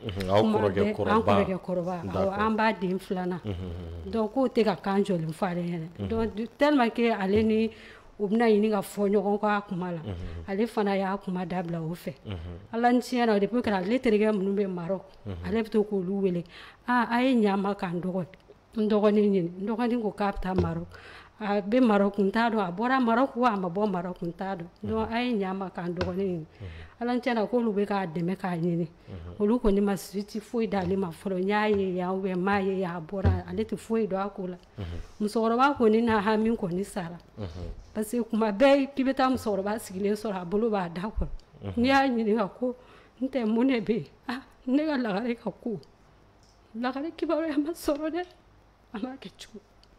an kɔrɔkɛ kɔrɔba awɔ an b'a den filanan donc k'o tɛ ka kan jɔlen fɔ ale ɲɛna donc tellement que ale ni u bɛna ɲini ka fɔ ɲɔgɔn kɔ a kuma la ale fana y'a kuma dabila o fɛ ala ni tiɲɛ na depuis kɛra ale terikɛ minnu bɛ Maroc ale bɛ to k'olu wele a a ye ɲa n ma k'an dɔgɔ n dɔgɔnin ɲini n dɔgɔnin ko k'a bɛ taa Maroc a bɛ Maroc n t'a dɔn a bɔra Maroc wa a ma bɔ Maroc n t'a dɔn donc a ye ɲa n ma k'an dɔgɔnin ɲini ala ni tiɲɛ na k'olu bɛ k'a dɛmɛ k'a ɲini olu kɔni ma suite foyi d'ale ma fɔlɔ n y'a ye yan ou bien n m'a ye yan a bɔra ale tɛ foyi dɔn a ko la musokɔrɔba kɔni n'a hami kɔni sara parce que kuma bɛɛ k'i bɛ taa musokɔrɔba sigilen sɔrɔ a bolo b'a da kɔrɔ n'i y'a ɲininka ko n tɛ mun de bɛ yen ah ne ka lagare ka ko lagare kibaruya ma sɔrɔ dɛ a m'a kɛ cogo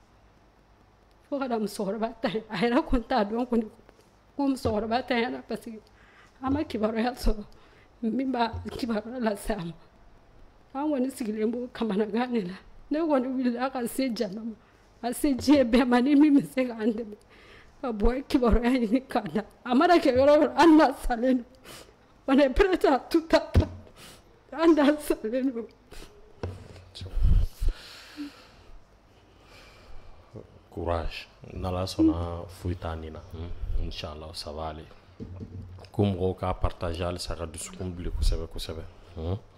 fo ka na musokɔrɔba ta a yɛrɛ kun t'a dɔn kɔni ko musokɔrɔba ta ɲɛna parce que a ma kibaruya sɔrɔ min b'a kibaruya lase a ma an kɔni sigilen b'o kamanagan de la ne kɔni wulila ka se jama ma ka se diɲɛ bɛɛ ma ni min bɛ se k'an dɛmɛ ka bɔ kibaruya ɲini k'a da a mana kɛ yɔrɔ yɔrɔ an n'a salen don on est prêt à tout attendre an n'a salen don. Courage n'ala sɔnna foyi t'a nin na inchallah ça va aller ko mɔgɔw k'a partager halisa ka dusukun bili kosɛbɛ kosɛbɛ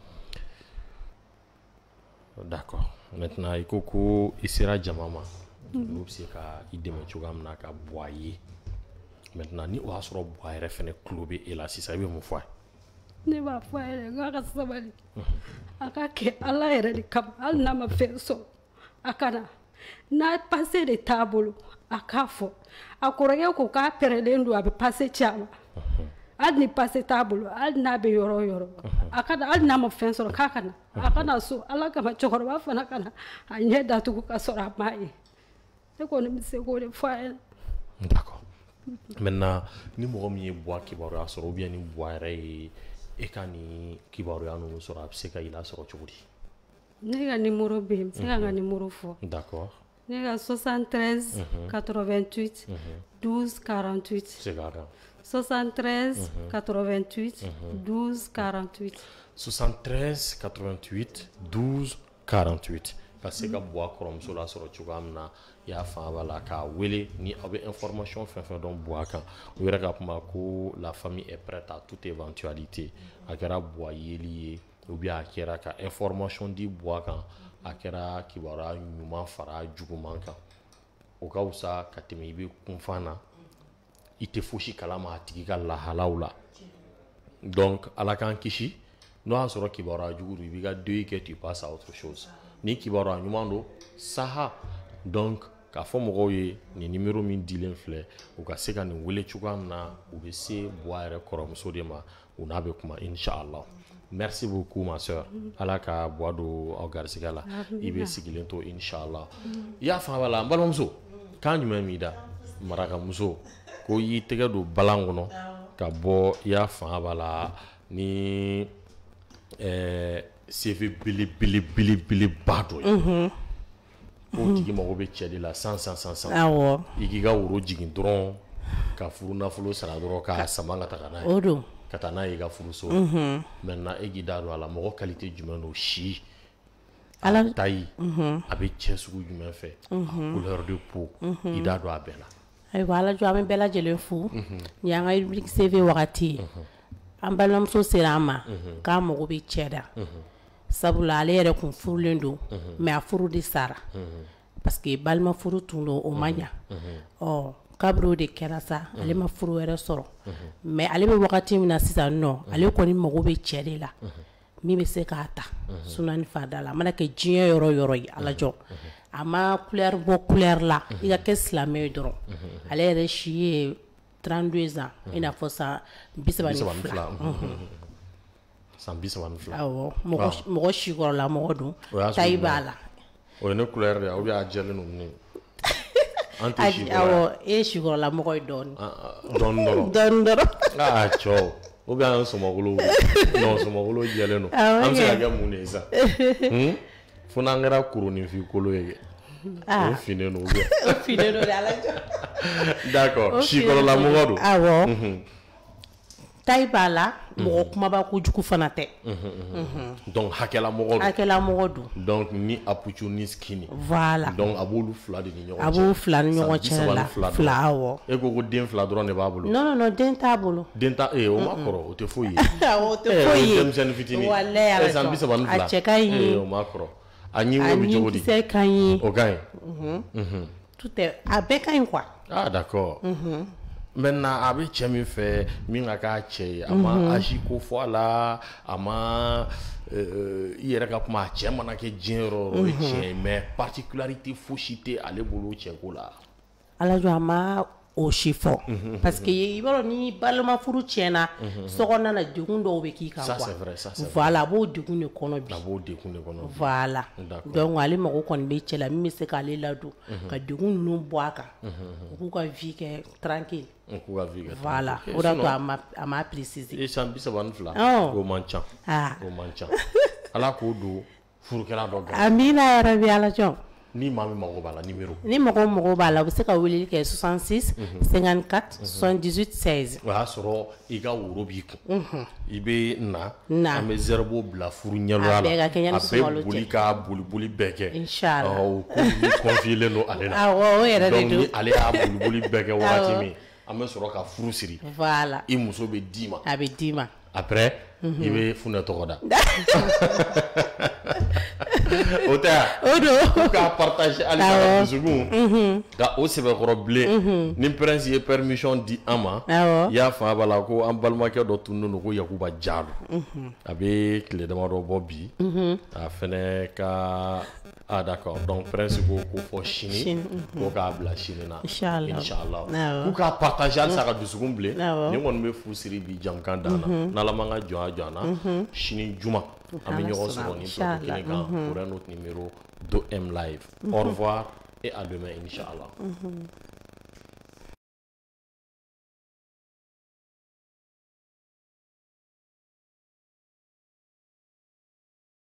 d'accord maintenant i ko ko i sera jama ma n'u bɛ se ka i dɛmɛ cogoya min na ka bɔ a ye maintenant ni o y'a sɔrɔ bɔ a yɛrɛ fɛnɛ tulo bɛ e la sisan i bɛ mun fɔ a ye. Ne b'a fɔ a yɛrɛ n k'a ka sabali a ka kɛ ala yɛrɛ de kama hali n'a ma fɛn sɔrɔ a ka na n'a pase de t'a bolo a k'a fɔ a kɔrɔkɛ ko k'a pɛrɛlen don a bɛ pase ci a ma hali ni pase t'a bolo hali n'a bɛ yɔrɔ o yɔrɔ a ka na hali n'a ma fɛn sɔrɔ k'a ka na a ka na so ala kama cɛkɔrɔba fana ka na a ɲɛ datugu ka sɔrɔ a m'a ye ne kɔni bɛ se k'o de fɔ a ɲɛna. D'accord. Maintenant ni mɔgɔ min ye buwa kibaruya sɔrɔ ou bien ni buwa yɛrɛ ye e ka ni kibaruya ninnu sɔrɔ a bɛ se ka i lasɔrɔ cogo di. Ne ka numéro bɛ yen n bɛ se ka n ka numéro fɔ. D'accord. Ne ka soixante-treize quatre-vingt-huit douze quarante-huit. C'est grave. soixante-treize quatre-vingt-huit douze quarante-huit. soixante-treize quatre-vingt-huit douze quarante-huit. Ka se ka buwa kɔrɔmuso lasɔrɔ cogoya min na i y'a faamu b'a la k'a wele ni aw bɛ information fɛn fɛn dɔn buwa kan u yɛrɛ ka kuma ko la famille est prête à toute éventualité a kɛra buwa yeli ye ou bien a kɛra ka information di buwa kan a kɛra kibaruya ɲuman fara juguman kan o ka wusa ka tɛmɛ i bɛ kunfan na i tɛ fosi kalama a tigi ka lahalaw la donc ala k'an kisi n'o y'a sɔrɔ kibaruya jugu don i b'i ka deuil kɛ tu passes à autre chose ni kibaruya ɲuman don saha donc k'a fɔ mɔgɔw ye nin numéro min dilen filɛ u ka se ka nin wele cogoya min na u bɛ se buwa yɛrɛ kɔrɔmuso de ma u n'a bɛ kuma inshallah. Merci beaucoup ma sœur ala ka buwa don aw garisigɛ la i bɛ sigilen to inshallah. I y'a faamu a la n balimamuso kan jumɛn m'i da marakamuso ko i y'i tɛgɛ don balan kɔnɔ ka bɔ i y'a faamu a la ni ɛɛ C V belebelebeleba dɔ ye o tigi mago bɛ cɛ de la san san san san i k'i ka woro jigin dɔrɔn ka furu nafolo sara dɔrɔn k'a sama ka taga n'a ye ka taa n'a ye i ka furuso maintenant e k'i da don a la mɔgɔ qualité jumɛn don si a taille a bɛ cɛ sugu jumɛn fɛ couleur de peau i da don a bɛɛ la. Ayiwa ala jɔ an bɛ bɛɛ lajɛlen fo ni y'an ka rubrique C V wagati ye an balimamuso sera an ma k'a mago bɛ cɛ da sabula ale yɛrɛ kun furulen don mais a furu de sara parce que balima furu tun don o ma ɲa ɔ kabiri o de kɛra sa ale ma furu wɛrɛ sɔrɔ mais ale bɛ wagati min na sisan nɔ ale kɔni mago bɛ cɛ de la min bɛ se k'a ta sunani fada la a mana kɛ diɲɛ yɔrɔ yɔrɔ ye ala jɔ a ma couleur bɔ couleur la i ka kɛ silamɛ ye dɔrɔn ale yɛrɛ si ye trente-deux ans i n'a fɔ san bi saba ni fila san bi saba ni fila awɔ mɔgɔ sikɔrɔla mɔgɔ don tayi b'a la o ye ne couleur de ye ou bien a jɛlen don ni an tɛ sikɔrɔ awɔ e ye sikɔrɔla mɔgɔ ye dɔɔni dɔɔni dɔrɔn dɔɔni dɔrɔn aa cɛw ou bien an sɔmɔkolo non sɔmɔkolo jɛlen don an bɛ se ka kɛ mun de ye sa fo n'an kɛra kuruninfin kolo ye kɛ o finnen don ou bien o finnen don de ala jɔ d'accord sikɔrɔla mɔgɔ don awɔ tayi b'a la mɔgɔ kumaba kojugu fana tɛ donc hakɛla mɔgɔ don hakɛla mɔgɔ don donc ni apuchu ni skinny voilà donc a b'olu fila de ni ɲɔgɔn cɛ a b'o fila ni ɲɔgɔn cɛ la fila awɔ e ko ko den fila dɔrɔn de b'a bolo non non non den t'a bolo den ta ee o ma kɔrɔ o tɛ foyi ye awɔ o tɛ foyi ye denmisɛnnin fitinin walayi ala san bi saba ni fila a cɛ ka ɲi ee o ma kɔrɔ a ɲi wo bi cogo di a ɲinkisɛ ka ɲi o ka ɲi tout est a bɛɛ ka ɲi quoi ah d'accord maintenant a bɛ cɛ min fɛ min ka k'a cɛ ye a ma agi ko fɔ a la a ma i yɛrɛ ka kuma a cɛ mana kɛ diɲɛ yɔrɔ o ye tiɲɛ ye mais particularité fosi tɛ ale bolo cɛko la ala jɔ a ma o si fɔ parce que i b'a dɔn ni balima furu tiɲɛna sokɔnɔna na degun dɔw bɛ k'i kan ça c'est vrai ça c'est vrai voilà a b'o degun de kɔnɔ bi a b'o degun de kɔnɔ voilà donc ale mago kɔni bɛ cɛ la min bɛ se k'ale ladon ka degun ninnu bɔ a kan u k'u ka vie kɛ tranquille k'u ka vie kɛ voilà o de to a ma a ma préciser e san bi saba ni fila o man ca o man ca ala k'o don furukɛla dɔ gan amina yɛrɛ bi ala jɔn ni maa min mago b'a la numéro ni mɔgɔ mago b'a la u bɛ se ka weleli kɛ soixante-six cinquante-quatre soixante-dix-huit seize o y'a sɔrɔ i ka woro b'i kun i bɛ na an bɛ zɛribo bila furu ɲɛloya la a bɛ boli ka boli boli bɛɛ kɛ inshallah o ko ni confielen don ale la awɔ o yɛrɛ de don donc ni ale y'a boli boli bɛɛ kɛ wagati min an bɛ sɔrɔ ka furu siri voilà i muso bɛ d'i ma a bɛ d'i ma après i bɛ funɛ tɔgɔ da o tɛ o don k'u k'a partage halisa ka dusukun ka o sɛbɛkɔrɔ bilen ni prince ye permission di an ma i y'a faamu a b'a la ko an balimakɛ dɔ tununnen don ko Yakuba Jalo a bɛ tile damadɔ bɔ bi a fɛnɛ ka ah d'accord donc prince ko ko fɔ sini ko k'a bila sini na inchallah k'u k'a partage halisa ka dusukun bilen ni kɔni bɛ fu siri bi jamukan dan na n'Ala man ka jɔn a jɔn na sini juma an bɛ ɲɔgɔn sɔrɔ ni plateau kelen kan pour un autre numéro d'O M Live. Au revoir et à demain inchallah.